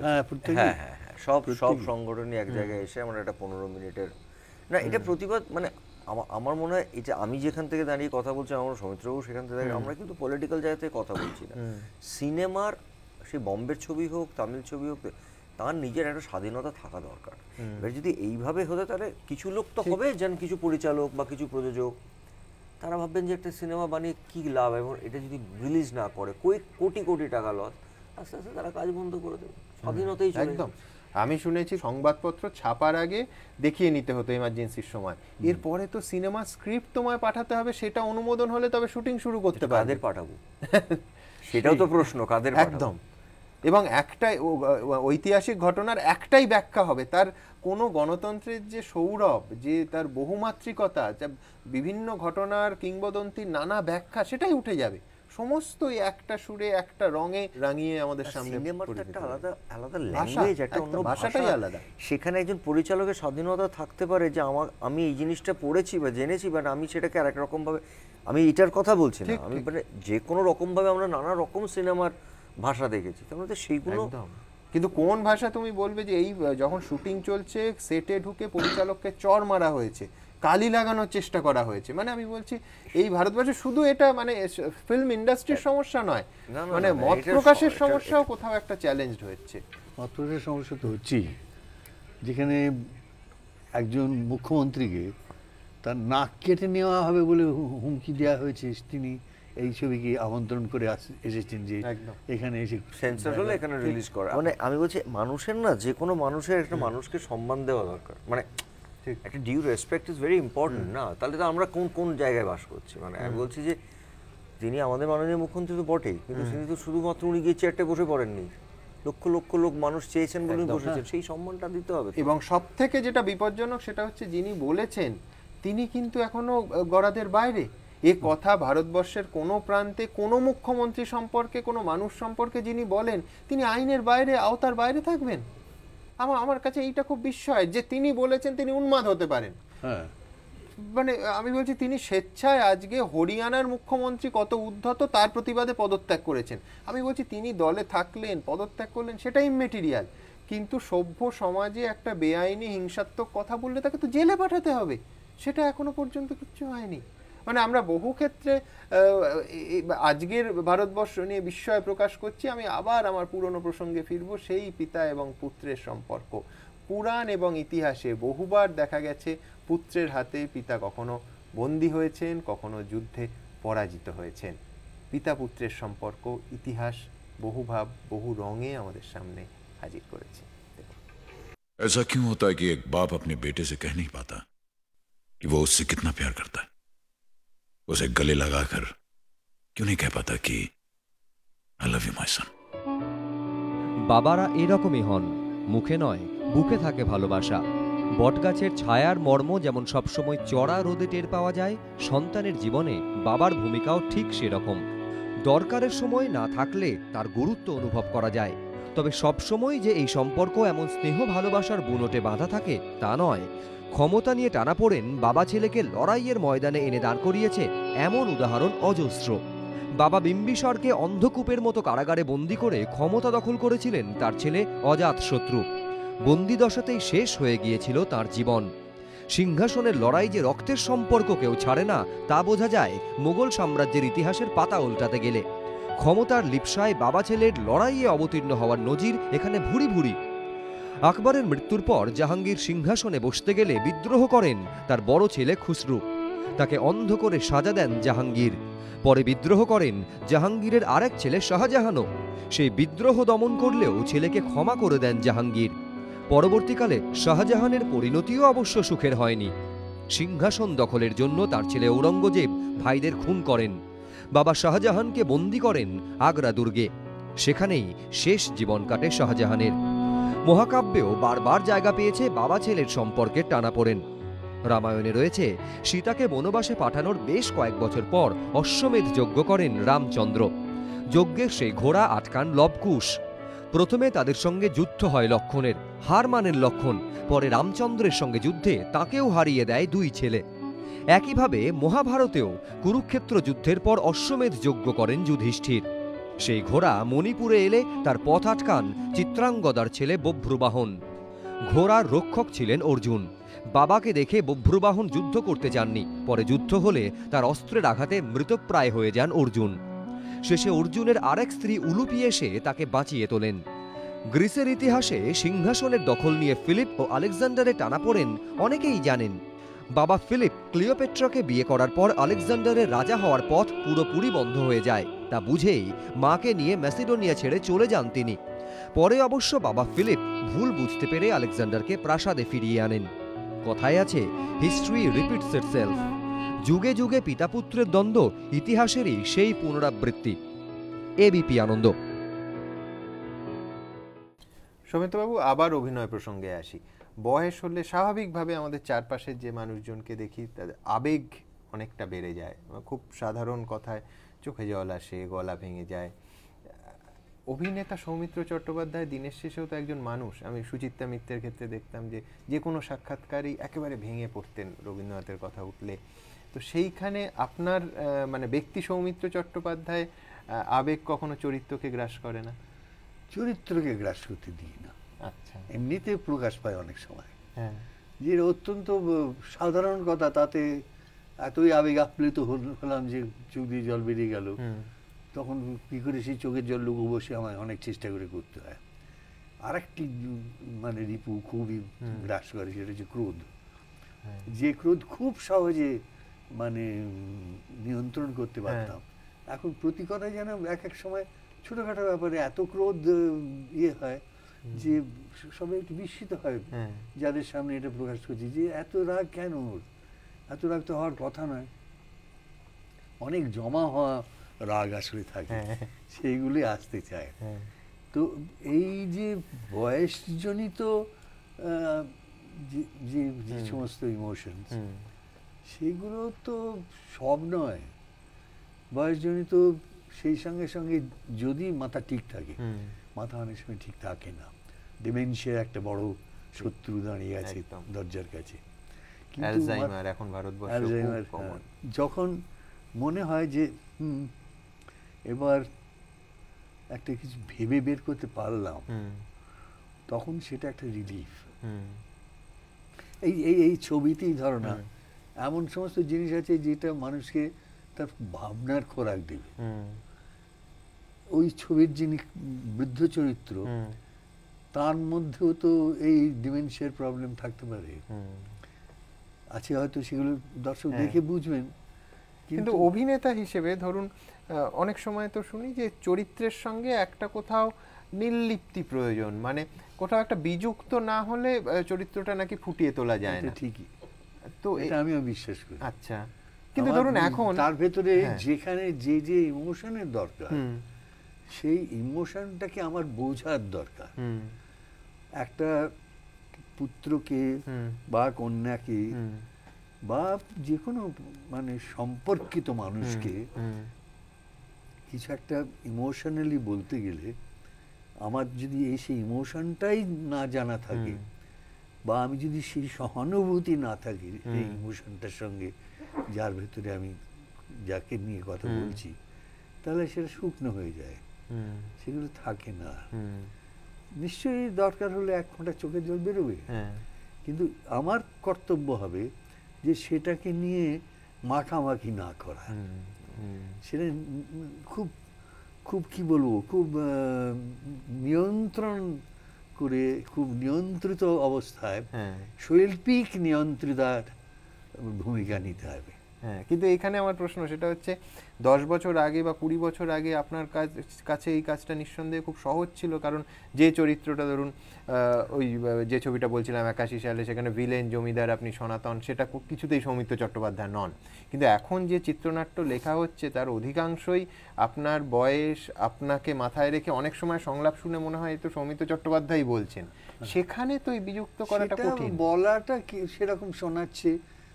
সব সংগঠনই এক জায়গায় এসে আমরা একটা 15 মিনিটের না এটা প্রতিবাদ, মানে আমার মনে হয় এটা আমি যেখান থেকে দাঁড়িয়ে কথা বলছি, আমার সমিতিবাবু সেখান থেকে দাঁড়িয়ে, আমরা কিন্তু পলিটিক্যাল জায়গা থেকে কথা বলছি না। সিনেমার সে বম্বের ছবি হোক, তামিল ছবি হোক, তার নিজের একটা স্বাধীনতা থাকা দরকার। এবার যদি এইভাবে হতো তাহলে কিছু লোক তো হবে, যেন কিছু পরিচালক বা কিছু প্রযোজক, তারা ভাববেন যে একটা সিনেমা বানিয়ে কী লাভ, এবং এটা যদি রিলিজ না করে কোটি কোটি টাকা লস, আস্তে আস্তে তারা কাজ বন্ধ করে দেবে, স্বাধীনতাই চলে একদম। আমি শুনেছি সংবাদপত্র ছাপার আগে দেখিয়ে নিতে হতো এমার্জেন্সির সময়, এরপরে তো সিনেমা স্ক্রিপ্ট তোমায় পাঠাতে হবে, সেটা অনুমোদন হলে তবে শুটিং শুরু করতে পারবে। কাদের পাঠাবো সেটাও তো প্রশ্ন, কাদের? একদম। এবং একটাই ঐতিহাসিক ঘটনার একটাই ব্যাখ্যা হবে, তার কোনো গণতন্ত্রের যে সৌরভ, যে তার বহুমাত্রিকতা, বিভিন্ন ঘটনার কিংবদন্তির নানা ব্যাখ্যা, সেটাই উঠে যাবে সমস্ত একটা সুরে একটা রঙে রাঙিয়ে আমাদের সামনে। একটা আলাদা আলাদা ল্যাঙ্গুয়েজ, একটা অন্য ভাষাটাই আলাদা। সেখানে একজন পরিচালকের স্বাধীনতা থাকতে পারে যে আমি এই জিনিসটা পড়েছি বা জেনেছি, বাট আমি সেটাকে আরেক রকম ভাবে, আমি এটার কথা বলছি না, আমি মানে যে কোনো রকম ভাবে আমরা নানা রকম সিনেমার ভাষা দেখেছি, তার মধ্যে সেইগুলো। কিন্তু কোন ভাষা তুমি বলবে যে এই যখন শুটিং চলছে সেটে ঢুকে পরিচালককে চর মারা হয়েছে, কালি লাগানোর চেষ্টা করা হয়েছে, মানে আমি বলছি এই ভারতবর্ষে শুধু এটা মানে ফিল্ম ইন্ডাস্ট্রির সমস্যা নয়, মানে মত প্রকাশের সমস্যাও কোথাও একটা চ্যালেঞ্জ হচ্ছে। মত প্রকাশের সমস্যা তো হচ্ছেই, যেখানে একজন মুখ্যমন্ত্রীকে তার নাক কেটে নেওয়া হবে বলে হুমকি দেওয়া হয়েছে, তিনি এই ছবিকে আমন্ত্রণ করে এসেছেন যে এখানে এসে সেন্সর হলে এখানে রিলিজ করা। মানে আমি বলছি মানুষের না, যে কোনো মানুষের একটা মানুষকে সম্মান দেওয়া দরকার, মানে একটা due respect is very important না, তাহলে তো আমরা কোন জায়গায় বাস করছি। মানে আমি বলছি যে তিনি আমাদের মাননীয় মুখ্যমন্ত্রী তো বটেই, কিন্তু তিনি তো শুধুমাত্র উনি গিয়ে চেয়ারটা বসে পড়েননি, লক্ষ লক্ষ লোক মানুষ চেয়েছেন বলে বসেছেন, সেই সম্মানটা দিতে হবে। এবং সব থেকে যেটা বিপজ্জনক সেটা হচ্ছে যিনি বলেছেন তিনি কিন্তু এখনো গরাদের বাইরে। এ কথা ভারতবর্ষের কোনো প্রান্তে কোনো মুখ্যমন্ত্রী সম্পর্কে, কোনো মানুষ সম্পর্কে যিনি বলেন, তিনি আইনের বাইরে, আওতার বাইরে থাকবেন। আমার কাছে এইটা খুব বিস্ময় যে তিনি বলেছেন তিনি উন্মাদ হতে পারেন। মানে আমি বলছি তিনি স্বেচ্ছায় আজকে হরিয়ানার মুখ্যমন্ত্রী কত উদ্ধত তার প্রতিবাদে পদত্যাগ করেছেন। আমি বলছি তিনি দলে থাকলেন, পদত্যাগ করলেন, সেটা ইম্মেটেরিয়াল, কিন্তু সভ্য সমাজে একটা বেআইনি হিংসাত্মক কথা বললে তাকে তো জেলে পাঠাতে হবে, সেটা এখনো পর্যন্ত কিচ্ছু হয়নি। মানে আমরা বহু ক্ষেত্রে আজকের ভারতবর্ষ নিয়ে বিস্ময় প্রকাশ করছি। আমি আবার আমার পুরনো প্রসঙ্গে ফিরবো, সেই পিতা এবং পুত্রের সম্পর্ক। পুরাণ এবং ইতিহাসে বহুবার দেখা গেছে পুত্রের হাতে পিতা কখনো বন্দী হয়েছেন, কখনো যুদ্ধে পরাজিত হয়েছেন। পিতা পুত্রের সম্পর্ক ইতিহাস বহুভাব বহু রঙে আমাদের সামনে হাজির করেছে। ऐसा क्यों होता है कि एक बाप अपने बेटे से कह नहीं पाता कि वो उससे कितना प्यार करता है? उसे गले लगाकर क्यों नहीं कह पाता कि I love you my son? বাবারা এরকমই হন, মুখে নয় বুকে থাকে ভালোবাসা। বটগাছের ছায়ার মর্ম যেমন সবসময় চড়া রোদে টের পাওয়া যায়, সন্তানের জীবনে বাবার ভূমিকাও ঠিক সেরকম। দরকারের সময় না থাকলে তার গুরুত্ব অনুভব করা যায়, তবে সবসময় যে এই সম্পর্ক এমন স্নেহ ভালোবাসার বুনোটে বাঁধা থাকে তা নয়। ক্ষমতা নিয়ে টানাপোড়েন বাবা ছেলেকে লড়াইয়ের ময়দানে এনে দাঁড় করিয়েছে এমন উদাহরণ অজস্র। বাবা বিম্বিসারকে অন্ধকূপের মতো কারাগারে বন্দী করে ক্ষমতা দখল করেছিলেন তার ছেলে অজাতশত্রু। বন্দিদশাতেই শেষ হয়ে গিয়েছিল তার জীবন। সিংহাসনের লড়াই যে রক্তের সম্পর্ক কেউ ছাড়ে না তা বোঝা যায় মোগল সাম্রাজ্যের ইতিহাসের পাতা উল্টাতে গেলে। ক্ষমতার লিপ্সায় বাবা ছেলের লড়াইয়ে অবতীর্ণ হওয়ার নজির এখানে ভুরি ভুরি। আকবরের মৃত্যুর পর জাহাঙ্গীর সিংহাসনে বসতে গেলে বিদ্রোহ করেন তার বড় ছেলে খুসরু। তাকে অন্ধ করে সাজা দেন জাহাঙ্গীর। পরে বিদ্রোহ করেন জাহাঙ্গীরের আরেক ছেলে শাহজাহানও। সেই বিদ্রোহ দমন করলেও ছেলেকে ক্ষমা করে দেন জাহাঙ্গীর। পরবর্তীকালে শাহজাহানের পরিণতিও অবশ্য সুখের হয়নি। সিংহাসন দখলের জন্য তার ছেলে ঔরঙ্গজেব ভাইদের খুন করেন। বাবা শাহজাহানকে বন্দী করেন আগ্রা দুর্গে। সেখানেই শেষ জীবন কাটে শাহজাহানের। মহাকাব্যেও বারবার জায়গা পেয়েছে বাবা ছেলের সম্পর্কে টানাপোড়েন। রামায়ণে রয়েছে সীতাকে বনবাসে পাঠানোর বেশ কয়েক বছর পর অশ্বমেধ যজ্ঞ করেন রামচন্দ্র। যজ্ঞের সেই ঘোড়া আটকান লবকুশ। প্রথমে তাদের সঙ্গে যুদ্ধ হয় লক্ষণের, হার মানেন লক্ষণ। পরে রামচন্দ্রের সঙ্গে যুদ্ধে তাকেও হারিয়ে দেয় দুই ছেলে। একইভাবে মহাভারতেও কুরুক্ষেত্র যুদ্ধের পর অশ্বমেধ যজ্ঞ করেন যুধিষ্ঠির। সেই ঘোড়া মণিপুরে এলে তার পথ আটকান চিত্রাঙ্গদার ছেলে বভ্রুবাহন। ঘোড়ার রক্ষক ছিলেন অর্জুন। বাবাকে দেখে বভ্রুবাহন যুদ্ধ করতে যাননি। পরে যুদ্ধ হলে তার অস্ত্রের আঘাতে মৃতপ্রায় হয়ে যান অর্জুন। শেষে অর্জুনের আরেক স্ত্রী উলুপি এসে তাকে বাঁচিয়ে তোলেন। গ্রিসের ইতিহাসে সিংহাসনের দখল নিয়ে ফিলিপ ও আলেকজান্ডারে টানাপোড়েন অনেকেই জানেন। বাবা ফিলিপ ক্লিওপেট্রাকে বিয়ে করার পর আলেকজান্ডারের রাজা হওয়ার পথ পুরোপুরি বন্ধ হয়ে যায়। তা বুঝেই মাকে নিয়ে ম্যাসিডোনিয়া ছেড়ে চলে যান তিনি। পরে অবশ্য বাবা ফিলিপ ভুল বুঝতে পেরে আলেকজান্ডারকে প্রাসাদে ফিরিয়ে আনেন। কথায় আছে, হিস্ট্রি রিপিটস ইটসেলফ। যুগে যুগে পিতাপুত্রের দ্বন্দ্ব ইতিহাসেরই সেই পুনরাবৃত্তি। এবিপি আনন্দ। সৌমিত্রবাবু, আবার অভিনয় প্রসঙ্গে আসি। বয়স হলে স্বাভাবিকভাবে আমাদের চারপাশের যে মানুষজনকে দেখি তাদের আবেগ অনেকটা বেড়ে যায়। খুব সাধারণ কথায় চোখে জল আসে, গলা ভেঙে যায়। অভিনেতা সৌমিত্র চট্টোপাধ্যায় দিনের শেষেও তো একজন মানুষ। আমি সুচিত্রা মিত্রের ক্ষেত্রে দেখতাম যে কোনো সাক্ষাৎকারই একেবারে ভেঙে পড়তেন রবীন্দ্রনাথের কথা উঠলে। তো সেইখানে আপনার মানে ব্যক্তি সৌমিত্র চট্টোপাধ্যায় আবেগ কখনো চরিত্রকে গ্রাস করে না? চরিত্রকে গ্রাস করতে দিই না। আচ্ছা, এমনিতে প্রকাশ পায় অনেক সময়। হ্যাঁ, যে অত্যন্ত সাধারণ কথা, তাতে এতই আবেগ আপ্লুত হলাম যে চোখ দিয়ে জল বেরিয়ে গেল। তখন কী করে সেই চোখের জল লুকো বসে আমায় অনেক চেষ্টা করে করতে হয়। আর একটি মানে রিপু খুবই গ্রাস করে, সেটা হচ্ছে ক্রোধ। যে ক্রোধ খুব সহজে মানে নিয়ন্ত্রণ করতে পারতাম, এখন প্রতি কথায় যেন এক এক সময় ছোটখাটো ব্যাপারে এত ক্রোধ ইয়ে হয় যে সবাই একটু বিস্মিত হয় যাদের সামনে এটা প্রকাশ করছি, যে এত রাগ কেন ওর? এত রাগ তো হওয়ার কথা নয়। অনেক জমা হওয়া রাগ আসলে থাকে, সেইগুলি আসতে চায়। তো এই যে বয়সজনিত যে সমস্ত ইমোশনস, সেগুলো তো সব নয়। বয়সজনিত সেই সঙ্গে সঙ্গে যদি মাথা ঠিক থাকে, মাথা অনেক সময় ঠিক থাকে না। ডিমেনশিয়া একটা বড় শত্রু দাঁড়িয়ে আছে দরজার কাছে। অ্যালজাইমার এখন ভারতবর্ষে খুব কমন। যখন মনে হয় যে এবার একটা কিছু ভেবে বের করতে পারলাম, তখন সেটা একটা রিলিফ। এই ছবিতেই ধরো না, এমন সমস্ত জিনিস আছে যেটা মানুষকে তার ভাবনার খোরাক দেবে। ওই ছবির যিনি বৃদ্ধ চরিত্র, তার মধ্যেও তো এই ডিমেনশিয়ার প্রবলেম থাকতে পারে, আছে হয়তো, সেগুলো দর্শক দেখে বুঝবেন। কিন্তু অভিনেতা হিসেবে ধরুন অনেক সময় তো শুনি যে চরিত্রের সঙ্গে একটা কোথাও নির্লিপ্তি প্রয়োজন, মানে কোথাও একটা বিযুক্ত না হলে চরিত্রটা নাকি ফুটিয়ে তোলা যায় না। ঠিকই, তো এটা আমিও বিশ্বাস করি। আচ্ছা, কিন্তু ধরুন এখন তার ভেতরে যেখানে যে যে ইমোশনের দরকার, সেই ইমোশনটাকে আমার বোঝার দরকার। একটা পুত্রকে বা কন্যাকে বা যে কোনো মানে সম্পর্কিত মানুষকে কিছু একটা ইমোশনালি বলতে গেলে আমার যদি সেই ইমোশনটাই না জানা থাকে, বা আমি যদি সেই সহানুভূতি না থাকি এই ইমোশনটার সঙ্গে, যার ভেতরে আমি যাকে নিয়ে কথা বলছি, তাহলে সেটা শুকনো হয়ে যায়, সেগুলো থাকে না। নিশ্চয়ই দরকার হলে 1 ফোঁটা চোখের জল বেরোবে, কিন্তু আমার কর্তব্য হবে যে সেটাকে নিয়ে মাখামাখি না করা। সেটা খুব খুব কি বলবো, খুব নিয়ন্ত্রণ করে, খুব নিয়ন্ত্রিত অবস্থায় শৈল্পিক নিয়ন্ত্রিতার ভূমিকা নিতে হবে। হ্যাঁ, কিন্তু এখানে আমার প্রশ্ন সেটা হচ্ছে 10 বছর আগে বা 20 বছর আগে আপনার কাছে এই কাজটা নিঃসন্দেহে খুব সহজ ছিল, কারণ যে চরিত্রটা ধরুন ওই যে ছবিটা বলছিলাম 81 সালে, সেখানে ভিলেন জমিদার আপনি সনাতন, সেটা কিছুতেই সৌমিত্র চট্টোপাধ্যায় নন। কিন্তু এখন যে চিত্রনাট্য লেখা হচ্ছে তার অধিকাংশই আপনার বয়স, আপনাকে মাথায় রেখে অনেক সময় সংলাপ শুনে মনে হয় তো সৌমিত্র চট্টোপাধ্যায় বলছেন, সেখানে তো এই বিযুক্ত করাটা কঠিন। বলাটা সেরকম শোনাচ্ছে,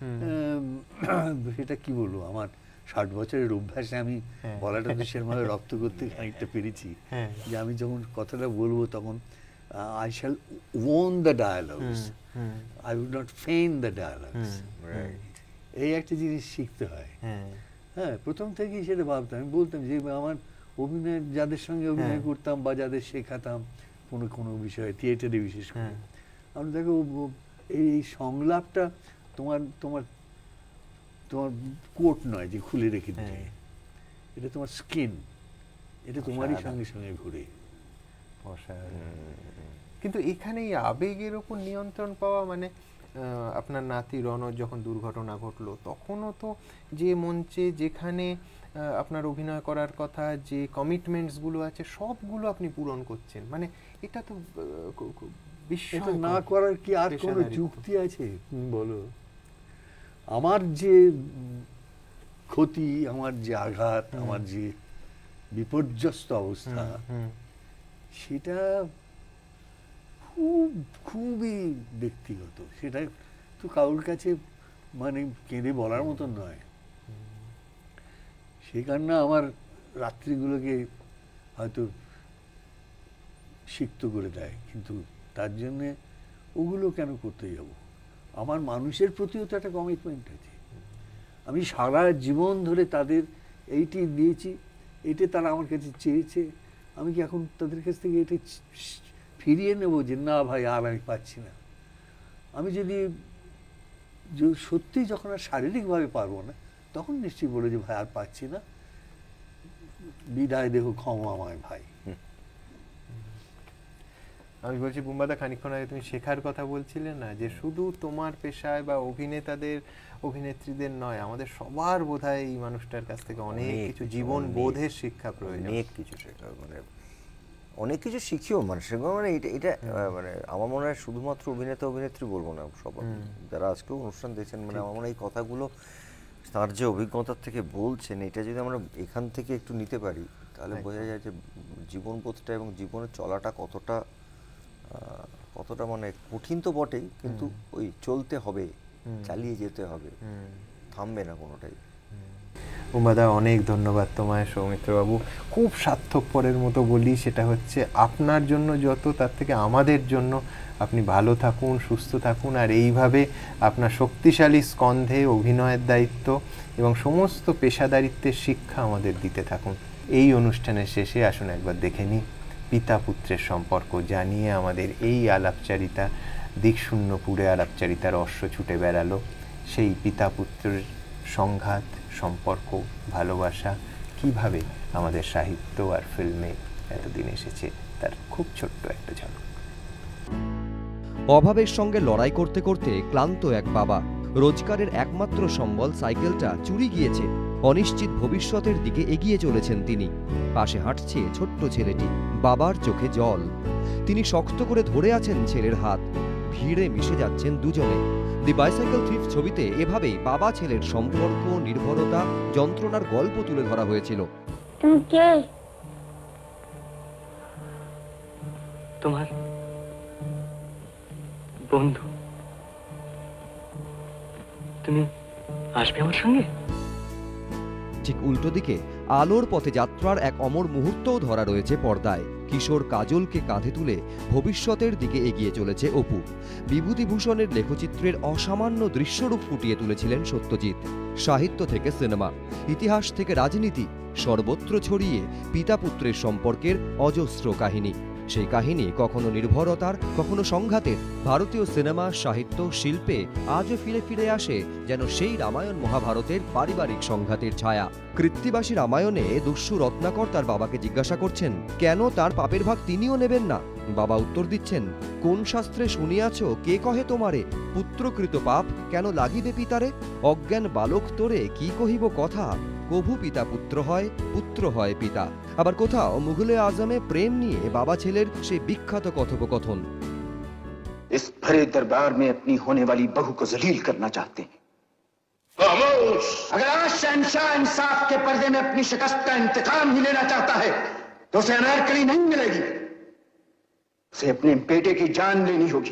সেটা কি বলবো, আমার 60 বছরের অভ্যাসে আমি বলাটা তো সেরকমভাবে রপ্ত করতে খানিকটা পেরেছি যে আমি যখন কথাটা বলবো তখন I shall own the dialogues, I would not feign the dialogues. এই একটা জিনিস শিখতে হয়। হ্যাঁ, প্রথম থেকেই সেটা ভাবতাম, আমি বলতাম যে আমার অভিনয়, যাদের সঙ্গে অভিনয় করতাম বা যাদের শেখাতাম কোনো কোনো বিষয়ে, থিয়েটারে বিশেষ করে, আমি দেখো এই সংলাপটা তোমার তোমার তোমার কোট নয় যে খুলে রেখে দিলে, এটা তোমার স্কিন, এটা তোমারই সঙ্গে সঙ্গে ঘুরে। কিন্তু এখানে এই আবেগের উপর নিয়ন্ত্রণ পাওয়া, মানে আপনার নাতি রণর যখন দুর্ঘটনা ঘটলো তখনও তো যে মঞ্চে যেখানে আপনার অভিনয় করার কথা, যে কমিটমেন্টসগুলো আছে সবগুলো আপনি পূরণ করছেন, মানে এটা তো এটা না করার কি আর কোনো যুক্তি আছে বলো? আমার যে ক্ষতি, আমার যে আঘাত, আমার যে বিপর্যস্ত অবস্থা, সেটা খুবই ব্যক্তিগত, সেটা তো কারোর কাছে মানে কেঁদে বলার মতন নয়। সেই কারণে আমার রাত্রিগুলোকে হয়তো সিক্ত করে দেয়, কিন্তু তার জন্যে ওগুলো কেন করতে যাব? আমার মানুষের প্রতিও তো একটা কমিটমেন্ট আছে। আমি সারা জীবন ধরে তাদের এইটি দিয়েছি, এটা তারা আমার কাছে চেয়েছে, আমি কি এখন তাদের কাছ থেকে এটা ফিরিয়ে নেব যে না ভাই আর আমি পাচ্ছি না? আমি যদি সত্যি যখন আর শারীরিকভাবে পারবো না, তখন নিশ্চয়ই বলে যে ভাই আর পাচ্ছি না, বিদায় দেহ, ক্ষমা আমায় ভাই। আমি বলছি বুম্বাদা, খানিকক্ষণ আগে তুমি শেখার কথা বলছিলে না, যে শুধু তোমার পেশায় বা অভিনেতাদের অভিনেত্রীদের নয়, আমাদের সবার বোধহয় এই মানুষটার কাছ থেকে অনেক কিছু জীবন বোধের শিক্ষা প্রয়োজন, অনেক কিছু শেখা, মানে অনেক কিছু শিখিও মানুষের, মানে এটা মানে আমার মনে হয় শুধুমাত্র অভিনেতা অভিনেত্রী বলবো না, সবাই যারা আজকেও অনুষ্ঠান দেখছেন, মানে আমার মনে হয় এই কথাগুলো তার যে অভিজ্ঞতার থেকে বলছেন, এটা যদি আমরা এখান থেকে একটু নিতে পারি, তাহলে বোঝা যায় যে জীবনবোধটা এবং জীবনের চলাটা কতটা মানে কঠিন তো বটেই, কিন্তু ওই চলতে হবে, চালিয়ে যেতে হবে, থামবে না কোনোটাই। বুম্বাদা, অনেক ধন্যবাদ তোমায়। সৌমিত্রবাবু, খুব স্বার্থপরের মতো বলি, সেটা হচ্ছে আপনার জন্য যত, তার থেকে আমাদের জন্য আপনি ভালো থাকুন, সুস্থ থাকুন, আর এইভাবে আপনার শক্তিশালী স্কন্ধে অভিনয়ের দায়িত্ব এবং সমস্ত পেশাদারিত্বের শিক্ষা আমাদের দিতে থাকুন। এই অনুষ্ঠানের শেষে আসুন একবার দেখে নিই পিতা পুত্রের সম্পর্ক জানিয়ে আমাদের এই আলাপচারিতা, দিকশূন্যপুরে আলাপচারিতার অশ্ব ছুটে বেড়ালো, সেই পিতা পুত্রের সংঘাত, সম্পর্ক, ভালোবাসা কিভাবে আমাদের সাহিত্য আর ফিল্মে এতদিন এসেছে তার খুব ছোট্ট একটা ঝলক। অভাবের সঙ্গে লড়াই করতে করতে ক্লান্ত এক বাবা, রোজগারের একমাত্র সম্বল সাইকেলটা চুরি গিয়েছে, অনিশ্চিত ভবিষ্যতের দিকে এগিয়ে চলেছেন তিনি। পাশে হাঁটছে ছোট্ট ছেলেটি, বাবার চোখে জল। তিনি শক্ত করে ধরে আছেন ছেলের হাত, ভিড়ে মিশে যাচ্ছেন দুজনে। দি বাইসাইকেল থিফ ছবিতে এভাবেই বাবা ছেলের সম্পর্ক, নির্ভরতা, যন্ত্রণার গল্প তুলে ধরা হয়েছিল। তুমি কে? তোমার বন্ধু। তুমি আসবে আমার সঙ্গে? ঠিক উল্টো দিকে আলোর পথে যাত্রার এক অমর মুহূর্তও ধরা রয়েছে পর্দায়। কিশোর কাজলকে কাঁধে তুলে ভবিষ্যতের দিকে এগিয়ে চলেছে অপু। বিভূতিভূষণের লেখচিত্রের অসামান্য দৃশ্যরূপ ফুটিয়ে তুলেছিলেন সত্যজিৎ। সাহিত্য থেকে সিনেমা, ইতিহাস থেকে রাজনীতি, সর্বত্র ছড়িয়ে পিতা পুত্রের সম্পর্কের অজস্র কাহিনী। সেই কাহিনী কখনো নির্ভরতার, কখনো সংঘাতের। ভারতীয় সিনেমা, সাহিত্য, শিল্পে আজও ফিরে ফিরে আসে যেন সেই রামায়ণ মহাভারতের পারিবারিক সংঘাতের ছায়া। কৃত্তিবাসী রামায়ণে দস্যু রত্নাকর তার বাবাকে জিজ্ঞাসা করছেন কেন তার পাপের ভাগ তিনিও নেবেন না। বাবা উত্তর দিচ্ছেন, কোন শাস্ত্রে শুনিয়াছ কে কহে তোমারে, পুত্রকৃত পাপ কেন লাগিবে পিতারে? অজ্ঞান বালক তোরে কি কহিব কথা, কভু পিতা পুত্র হয়, পুত্র হয় পিতা। আবার কোথাও মুঘলে আজমে প্রেম নিয়ে বাবা ছেলের সেই বিখ্যাত কথোপকথন। इस भरे दरबार में अपनी होने वाली बहू को जलील करना चाहते हैं। खामोश! अगर आज शहंशाह इंसाफ के पर्दे में अपनी शिकस्त का इंतकाम ही लेना चाहता है तो उसे अनारकली नहीं मिलेगी, उसे अपने बेटे की जान लेनी होगी।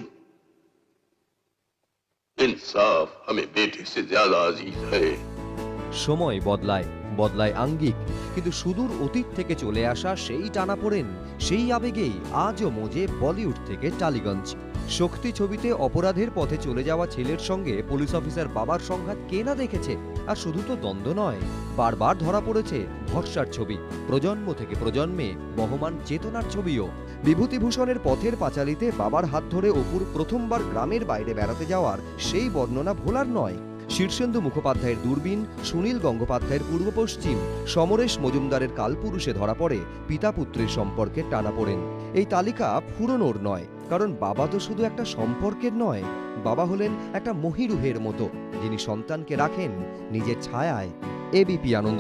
इंसाफ हमें बेटे से ज्यादा अजीज है। সময় বদলায়, বদলায় আঙ্গিক, কিন্তু সুদূর অতীত থেকে চলে আসা সেই টানাপোড়েন, সেই আবেগেই আজও মজে বলিউড থেকে টালিগঞ্জ। শক্তি ছবিতে অপরাধের পথে চলে যাওয়া ছেলের সঙ্গে পুলিশ অফিসার বাবার সংঘাত কে না দেখেছে? আর শুধু তো দ্বন্দ্ব নয়, বারবার ধরা পড়েছে ভরসার ছবি, প্রজন্ম থেকে প্রজন্মে বহমান চেতনার ছবিও। বিভূতিভূষণের পথের পাঁচালীতে বাবার হাত ধরে অপুর প্রথমবার গ্রামের বাইরে বেড়াতে যাওয়ার সেই বর্ণনা ভোলার নয়। শীর্ষেন্দু মুখোপাধ্যায়ের দূরবীন, সুনীল গঙ্গোপাধ্যায়ের পূর্ব পশ্চিম, সমরেশ মজুমদারের কালপুরুষে ধরা পড়ে পিতা পুত্রের সম্পর্কে টানাপোড়েন। এই তালিকা ফুরনোর নয়, কারণ বাবা তো শুধু একটা সম্পর্কের নয়, বাবা হলেন একটা মহিরুহের মতো, যিনি সন্তানকে রাখেন নিজের ছায়ায়। এবিপি আনন্দ।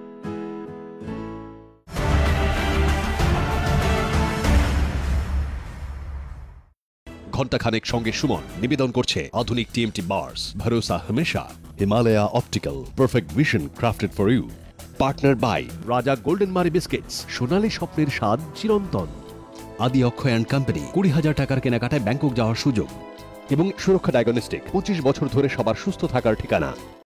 ঘণ্টাখানেক সঙ্গে সুমন নিবেদন করছে আধুনিক টিএমটি বার্স, ভরসা হমেশা, Himalaya optical, perfect vision crafted for you. Partner by Raja golden Marie biscuits, সোনালী স্বপ্নের স্বাদ চিরন্তন। আদি অক্ষয় অ্যান্ড কোম্পানি, 20,000 টাকার কেনাকাটায় ব্যাংকক যাওয়ার সুযোগ। এবং সুরক্ষা ডায়াগনস্টিক, 25 বছর ধরে সবার সুস্থ থাকার ঠিকানা।